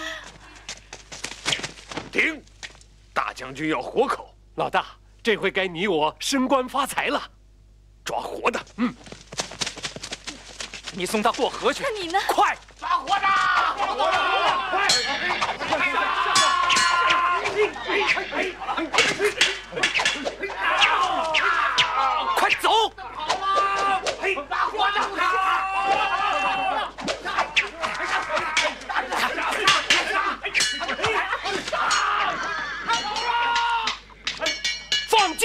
S10: 停！大将军要活口。
S11: 老大，这回该你我升官发财了。
S10: 抓活的，嗯。
S4: 你送他过河去。
S9: 那你呢？
S10: 快！抓活的！抓活的！快！快走！好啊！抓活的！
S11: 剑！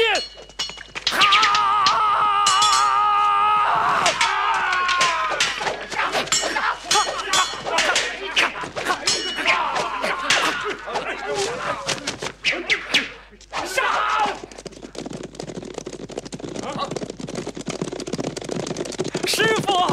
S4: 师傅！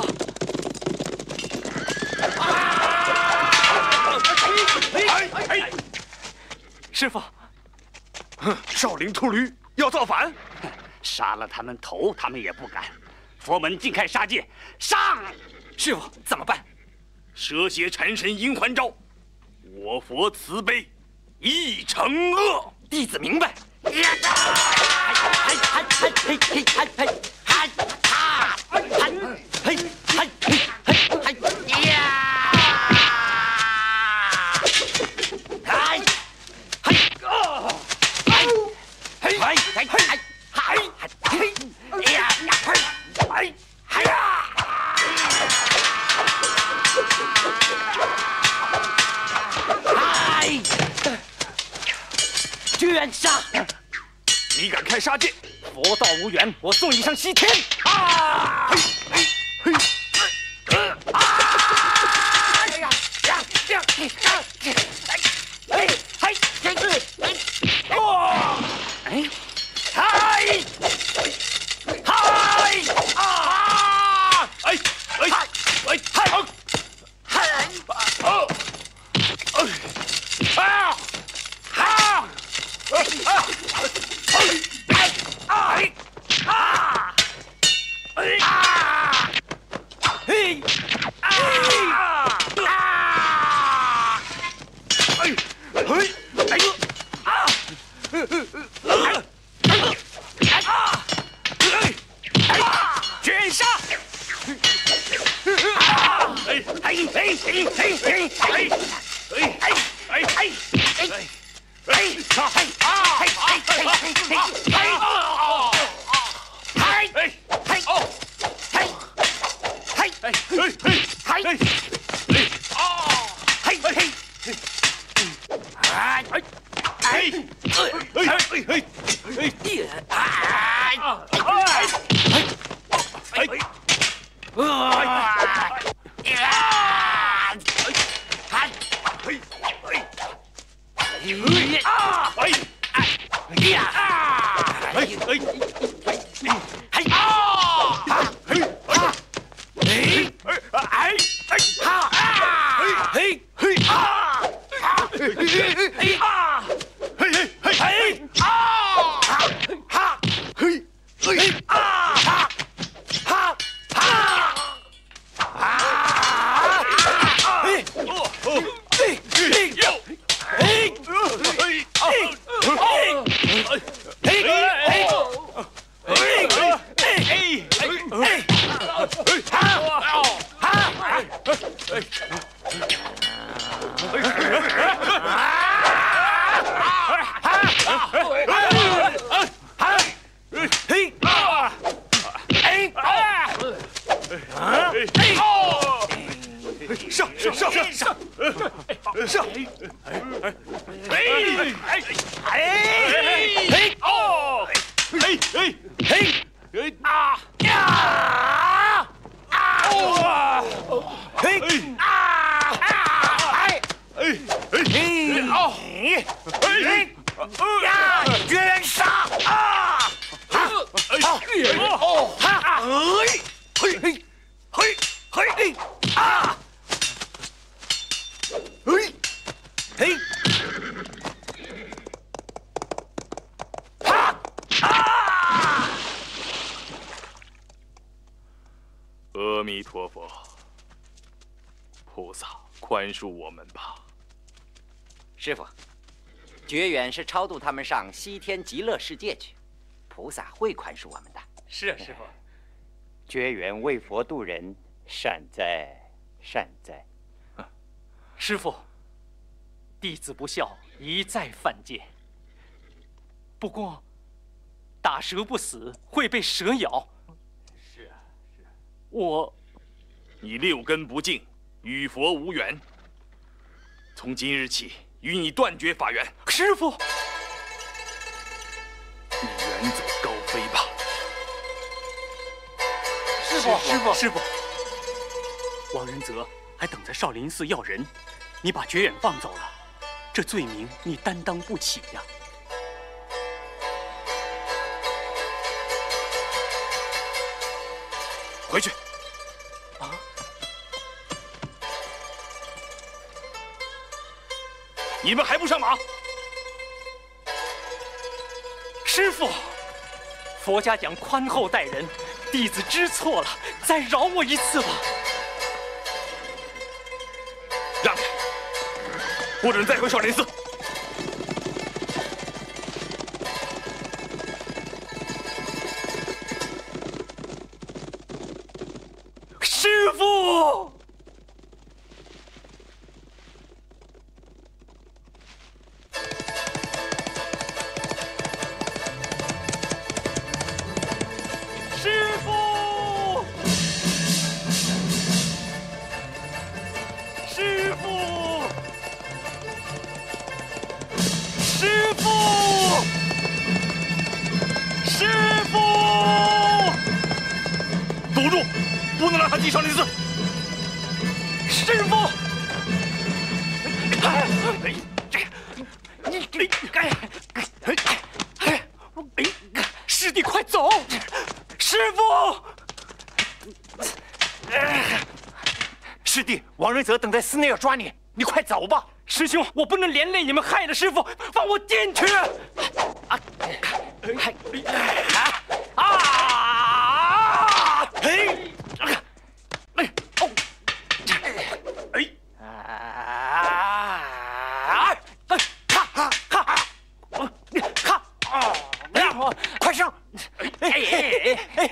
S4: 师傅，
S10: 少林秃驴要造反，
S11: 杀了他们头，他们也不敢。佛门尽开杀戒，上！
S4: 师傅怎么办？
S6: 蛇蝎缠身阴还招，我佛慈悲，一成恶。
S4: 弟子明白。
S11: 卷杀！
S10: 你敢开杀戒？
S4: 佛道无缘，我送你上西天！啊！嘿，嘿，嘿！啊！哎呀呀呀！哎，嘿，嘿，哦！哎，嗨，嗨，啊！哎，哎，哎，嗨，嗨，哦，哎，啊！啊！啊！哎！哎！啊！哎！啊！嘿！啊！啊！哎！嘿！哎！啊！哎！啊！哎！卷杀！啊！哎！哎！哎！哎！哎！哎！哎！哎！哎！哎！哎！哎，啊，嘿，啊，嘿，嘿，嘿，嘿，嘿，嘿，哦，嘿，嘿，嘿，哦，嘿，嘿，嘿，嘿，嘿，嘿，嘿，哦，嘿，嘿，嘿，哎，哎，哎，哎，哎，哎，哎，哎，哎，哎，啊，呀，哎，嘿，嘿。啊！哎哎呀！哎哎哎哎啊！嘿啊！哎哎哎哈啊！嘿嘿啊！嘿嘿啊！嘿嘿嘿嘿啊！哈嘿嘿啊！哈哈哈啊！嘿哦哦嘿嘿哟！嘿，嘿，哎，哎，嘿，哎，嘿，哎，哎，哎，哈，哈，嘿，啊，哎，啊，哎，哦，上上上上上上。哎哎哎哎哦！哎哎哎哎啊呀啊哦！哎啊哎哎哎哦！哎呀！卷杀啊！哈哎哦哈哎嘿嘿嘿嘿啊！嘿嘿。
S6: 阿弥陀佛，菩萨宽恕我们吧。
S8: 师傅，觉远是超度他们上西天极乐世界去，菩萨会宽恕我们的。
S4: 是啊，师傅。
S12: 觉远为佛度人，善哉善哉。
S4: 师傅，弟子不孝，一再犯戒。不过，打蛇不死，会被蛇咬。
S6: 是啊，是啊。
S4: 我，
S6: 你六根不净，与佛无缘。从今日起，与你断绝法缘。
S4: 师傅，
S6: 你远走
S4: 傅，师傅，师傅，王仁泽还等在少林寺要人，你把觉远放走了，这罪名你担当不起呀。
S6: 回去。
S4: 啊！
S6: 你们还不上马？
S4: 师傅，佛家讲宽厚待人，弟子知错了，再饶我一次吧。
S6: 让开！不准再回少林寺！
S4: 师傅！师傅！师傅！师傅！师傅！
S6: 堵住！不能让他进少林寺！
S4: 师傅！哎，这个，你这，哎，哎，哎，师弟快走！师傅！师弟，王仁泽等在寺内要抓你，你快走吧！师兄，我不能连累你们，害了师傅，放我进去！啊！啊！啊！哎！哎！哦！哎！啊！哈哈哈！哈！啊！快上！哎哎哎哎！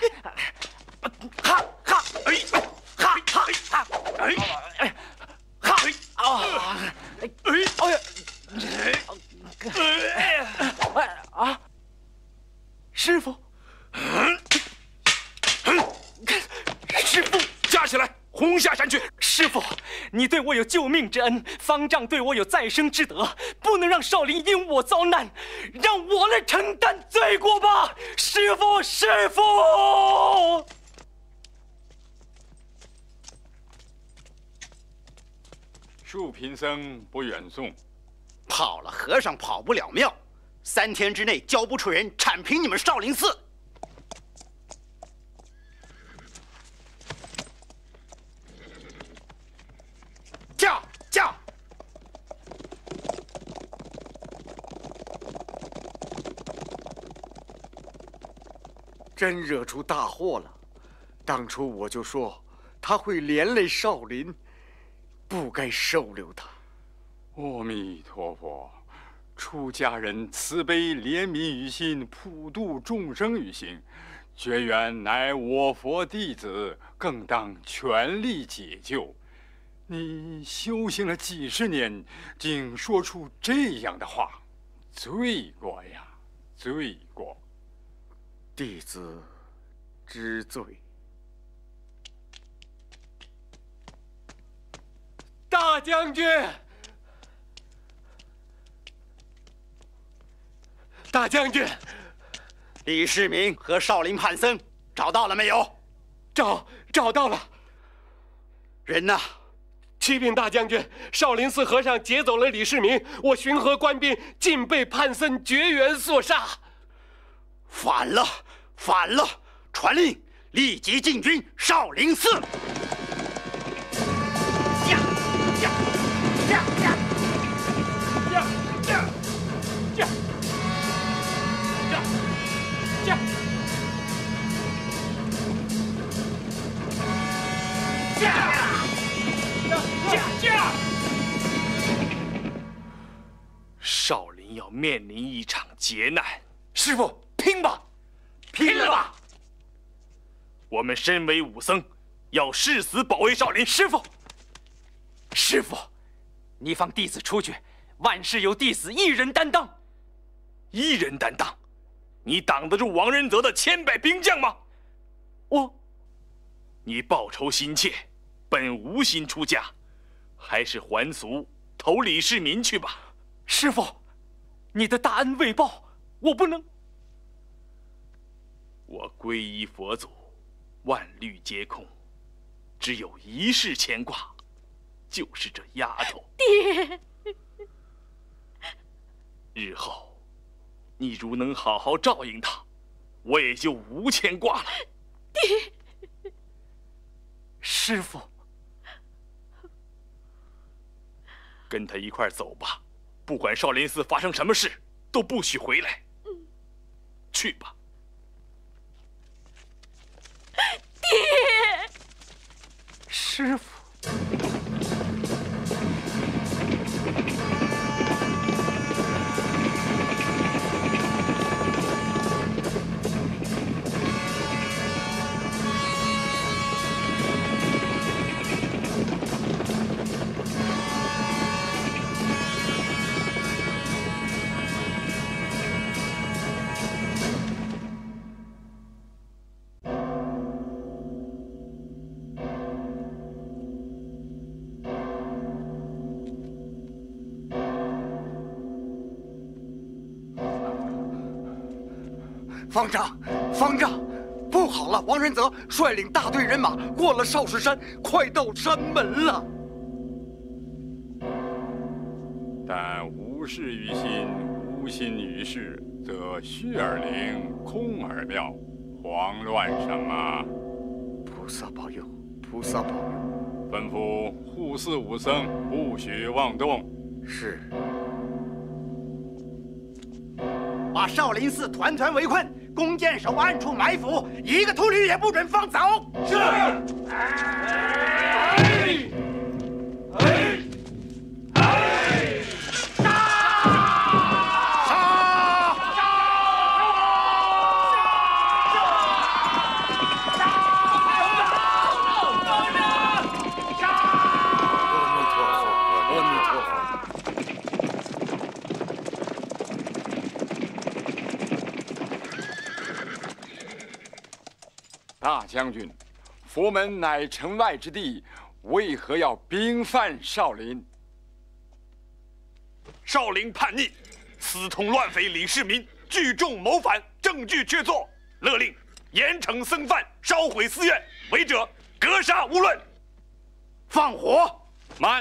S4: 哈哈！哎！哈哈哈！哎！哈！啊！哎！哎呀！哎！啊！师傅！师傅，
S6: 架起来，轰下山去！
S4: 师傅，你对我有救命之恩，方丈对我有再生之德，不能让少林因我遭难，让我来承担罪过吧！师傅，师傅！
S7: 恕贫僧不远送。
S5: 跑了和尚跑不了庙，三天之内交不出人，铲平你们少林寺！驾驾！
S3: 真惹出大祸了。当初我就说他会连累少林，不该收留他。
S7: 阿弥陀佛，出家人慈悲怜悯于心，普度众生于心。觉远乃我佛弟子，更当全力解救。你修行了几十年，竟说出这样的话，罪过呀，罪过！
S3: 弟子知罪。
S11: 大将军，大将军，
S5: 李世民和少林叛僧找到了没有？
S11: 找找到了。
S5: 人呢？
S11: 启禀大将军，少林寺和尚劫走了李世民，我巡河官兵竟被叛僧觉远所杀。
S5: 反了，反了！传令，立即进军少林寺。
S6: 少林要面临一场劫难，
S4: 师傅，拼吧，拼了吧！
S6: 我们身为武僧，要誓死保卫少林。
S4: 师傅，师傅，你放弟子出去，万事由弟子一人担当。
S6: 一人担当？你挡得住王仁泽的千百兵将吗？
S4: 我，
S6: 你报仇心切，本无心出家，还是还俗投李世民去吧。
S4: 师傅，你的大恩未报，我不能。
S6: 我皈依佛祖， 万虑皆空，只有一事牵挂，就是这丫头。
S9: 爹，
S6: 日后你如能好好照应她，我也就无牵挂了。
S9: 爹，
S4: 师父，
S6: 跟他一块走吧，不管少林寺发生什么事，都不许回来。去吧。
S9: 爹，
S4: 师父。
S3: 方丈，方丈，不好了！王仁泽率领大队人马过了少室山，快到山门了。
S7: 但无事于心，无心于事，则虚而灵，空而妙。慌乱什么？
S3: 菩萨保佑，菩萨保佑！
S7: 吩咐护寺武僧不许妄动。
S3: 是。
S5: 把少林寺团团围困，弓箭手暗处埋伏，一个秃驴也不准放走。是。哎哎哎！杀！杀！
S3: 阿弥陀佛，阿弥陀佛。
S7: 大将军，佛门乃城外之地，为何要兵犯少林？
S6: 少林叛逆，私通乱匪李世民，聚众谋反，证据确凿，勒令严惩僧犯，烧毁寺院，违者格杀无论。
S5: 放火！
S7: 慢！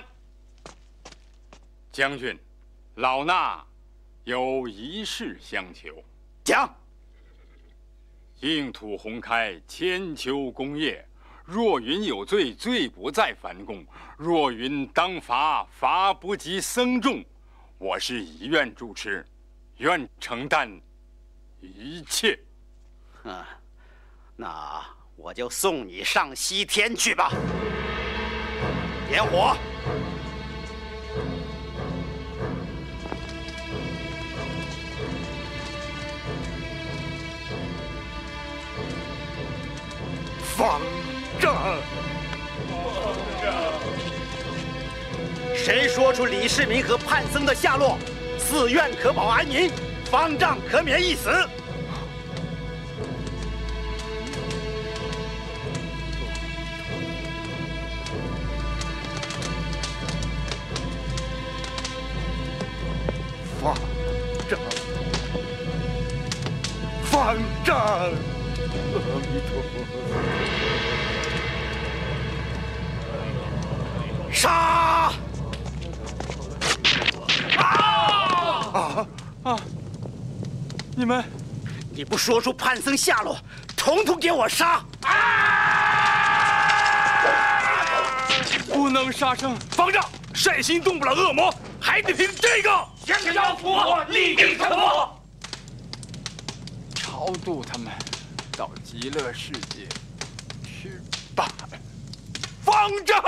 S7: 将军，老衲有一事相求。
S5: 讲。
S7: 净土宏开，千秋功业。若云有罪，罪不在梵公；若云当罚，罚不及僧众。我是遗愿主持，愿承担一切。
S5: 嗯，那我就送你上西天去吧。点火！
S3: 方丈，
S5: 谁说出李世民和叛僧的下落，寺院可保安宁，方丈可免一死。
S3: 方丈，方丈，阿弥陀佛。
S5: 杀！
S7: 啊啊！你们，
S5: 你不说出叛僧下落，统统给我杀！
S7: 不能杀生。
S6: 方丈，善心动不了恶魔，还得凭这个。
S10: 降妖伏魔，立地成佛。
S7: 超度他们到极乐世界去吧。
S6: 方丈！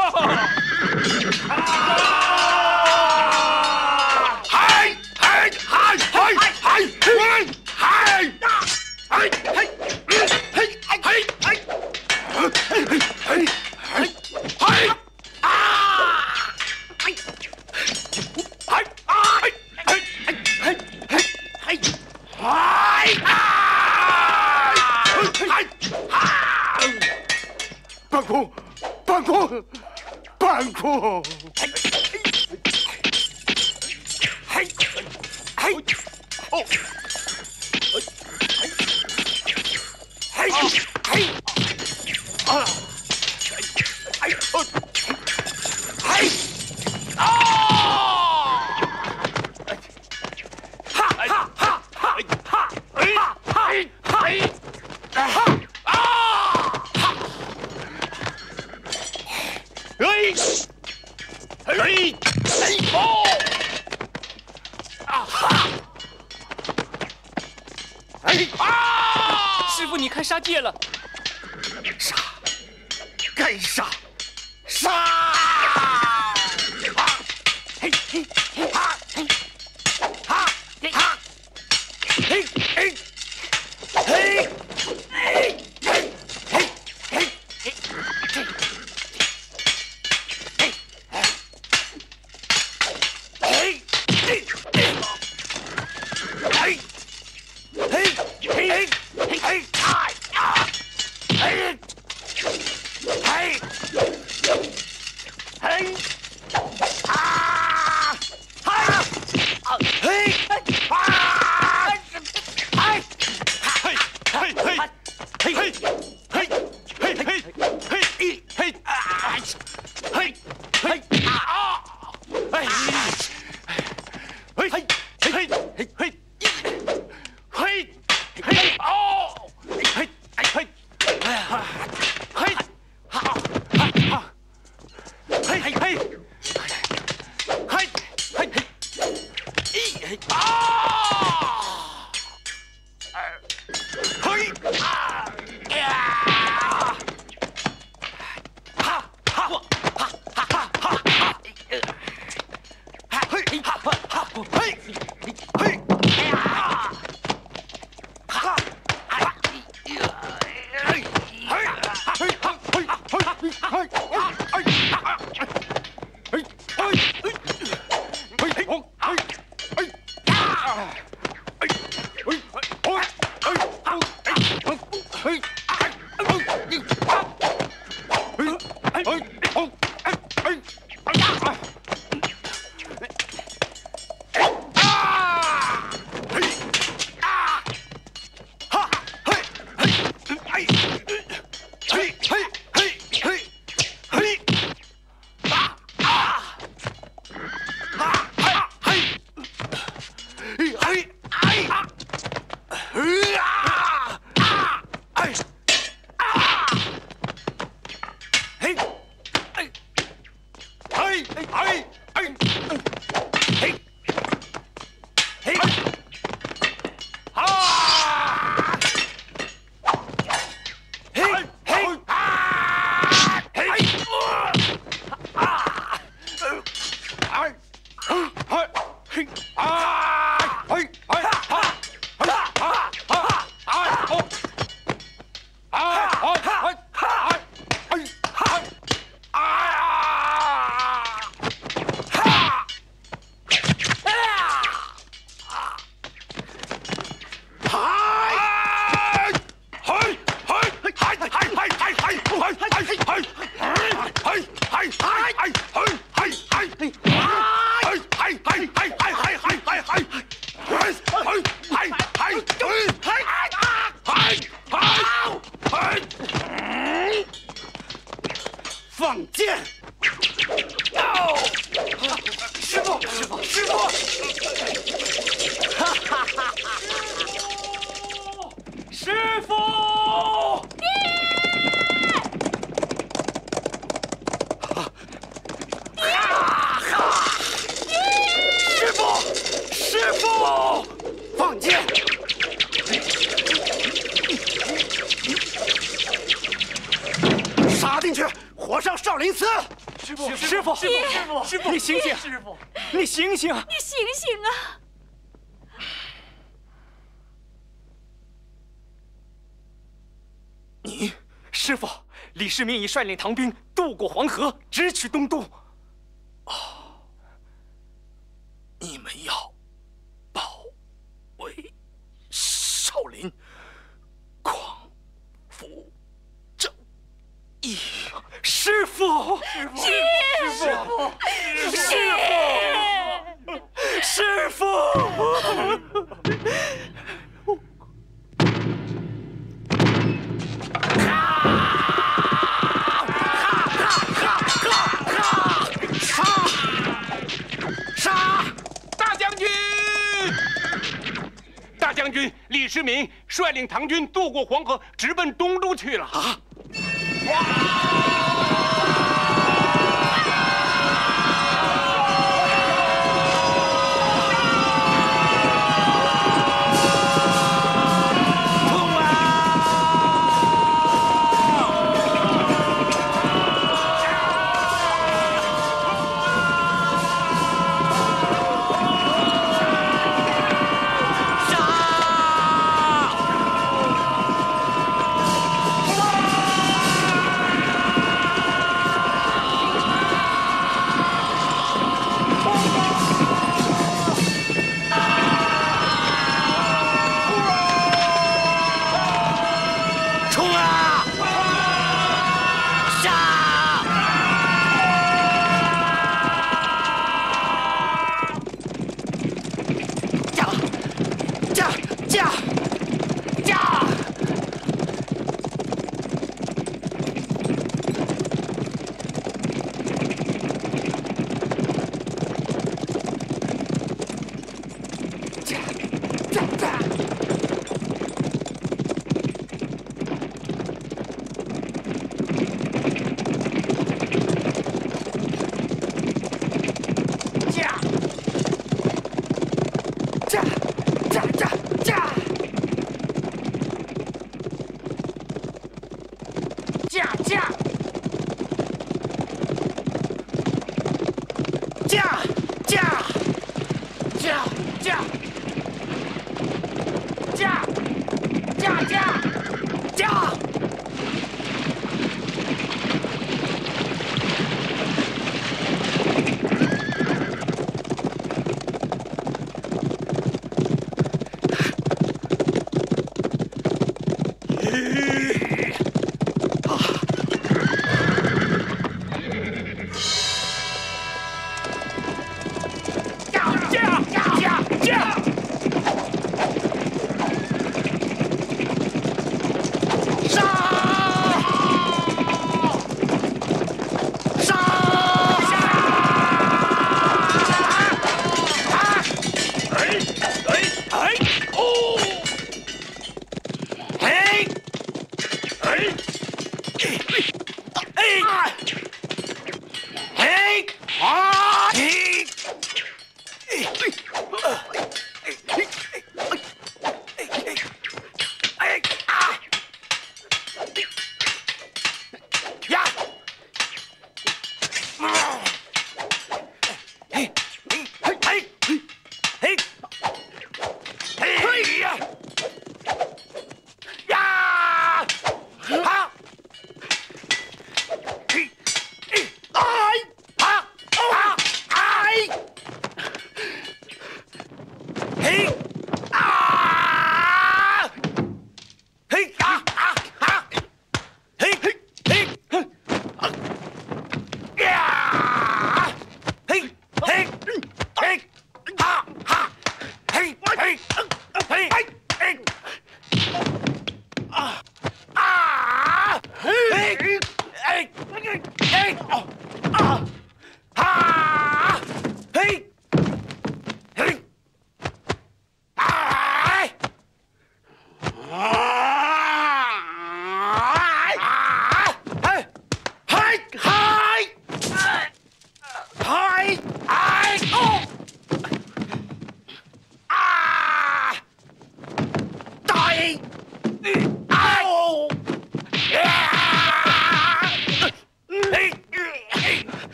S6: 嗨嗨嗨嗨嗨嗨嗨嗨嗨嗨嗨嗨嗨啊！嗨嗨嗨嗨嗨嗨嗨嗨！
S3: 半空，半空，半空！
S6: 嘿，嘿，哦，嘿，嘿，嘿。
S4: 啊！师傅，你开杀戒了。
S5: 杀！该杀！杀！嘿嘿嘿哈嘿哈嘿哈嘿嘿嘿嘿嘿嘿嘿嘿嘿。 放箭！哦，师傅，师傅，师傅！哈哈哈哈！师傅！爹！哈哈！师傅，师傅！放箭！ 杀进去，火烧少林寺！
S4: 师傅，师傅，师傅，师傅，你醒醒！师傅，你醒醒！
S9: 你醒醒啊！
S4: 你，师傅，李世民已率领唐兵渡过黄河，直取东都。
S6: 哦，你们要保卫少林，匡扶正义。
S4: 师傅，师傅，师傅，师傅，师傅，
S11: 杀！大将军，大将军，李世民率领唐军渡过黄河，直奔东都去了。啊！哇！
S2: 啊！
S5: 驾驾驾驾驾驾驾驾驾驾！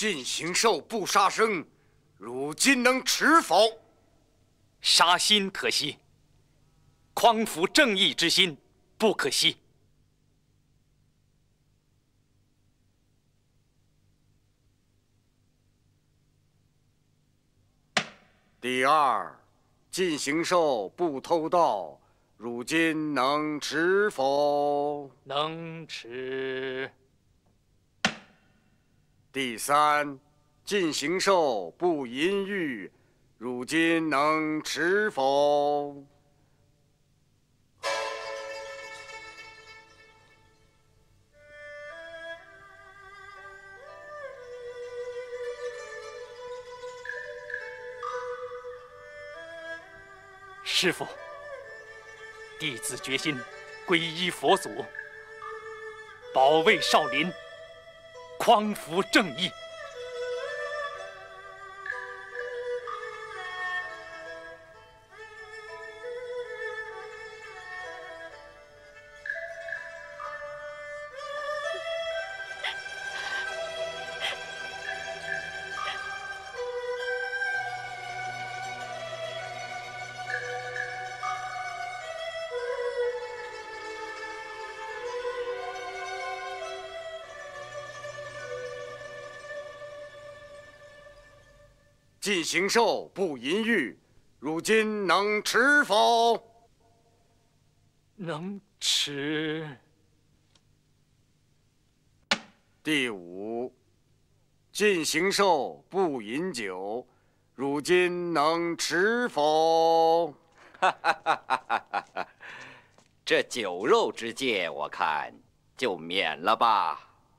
S3: 进行兽不杀生，如今能持否？
S4: 杀心可惜，匡扶正义之心不可惜。
S3: 第二，进行兽不偷盗，如今能持否？
S4: 能持。
S3: 第三，进行兽不淫欲，如今能持否？
S4: 师父，弟子决心皈依佛祖，保卫少林，匡扶正义。
S3: 进行兽不淫欲，如今能持否？
S4: 能持。
S3: 第五，进行兽不饮酒，如今能持否？
S12: 哈哈哈哈哈哈！这酒肉之戒，我看就免了吧。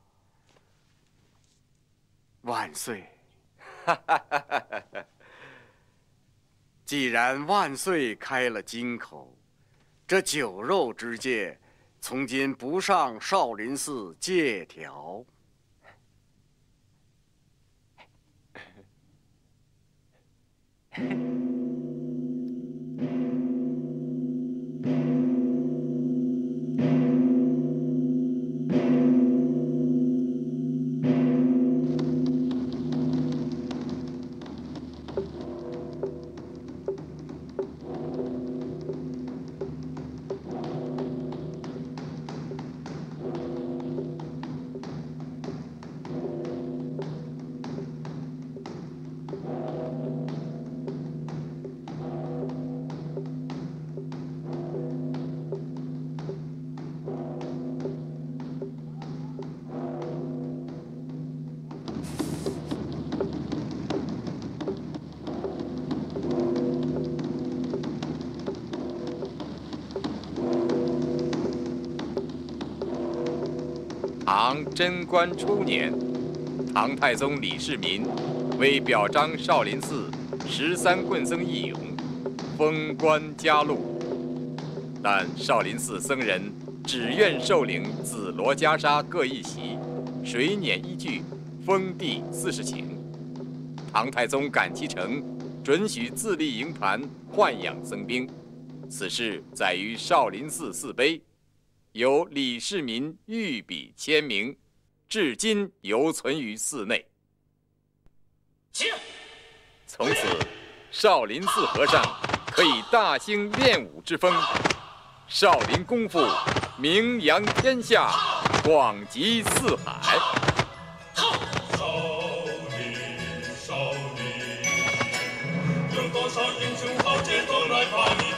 S3: 万岁！哈哈哈哈哈！既然万岁开了金口，这酒肉之戒，从今不上少林寺戒条。
S1: 唐贞观初年，唐太宗李世民为表彰少林寺十三棍僧义勇，封官加禄。但少林寺僧人只愿受领紫罗袈裟各一袭，水碾一具，封地四十顷。唐太宗感其诚，准许自立营盘，豢养僧兵。此事载于少林寺寺碑，由李世民御笔签名，至今犹存于寺内。从此，少林寺和尚可以大兴练武之风，少林功夫名扬天下，广集四海。
S2: 少林，少林，有多少英雄豪杰都来把你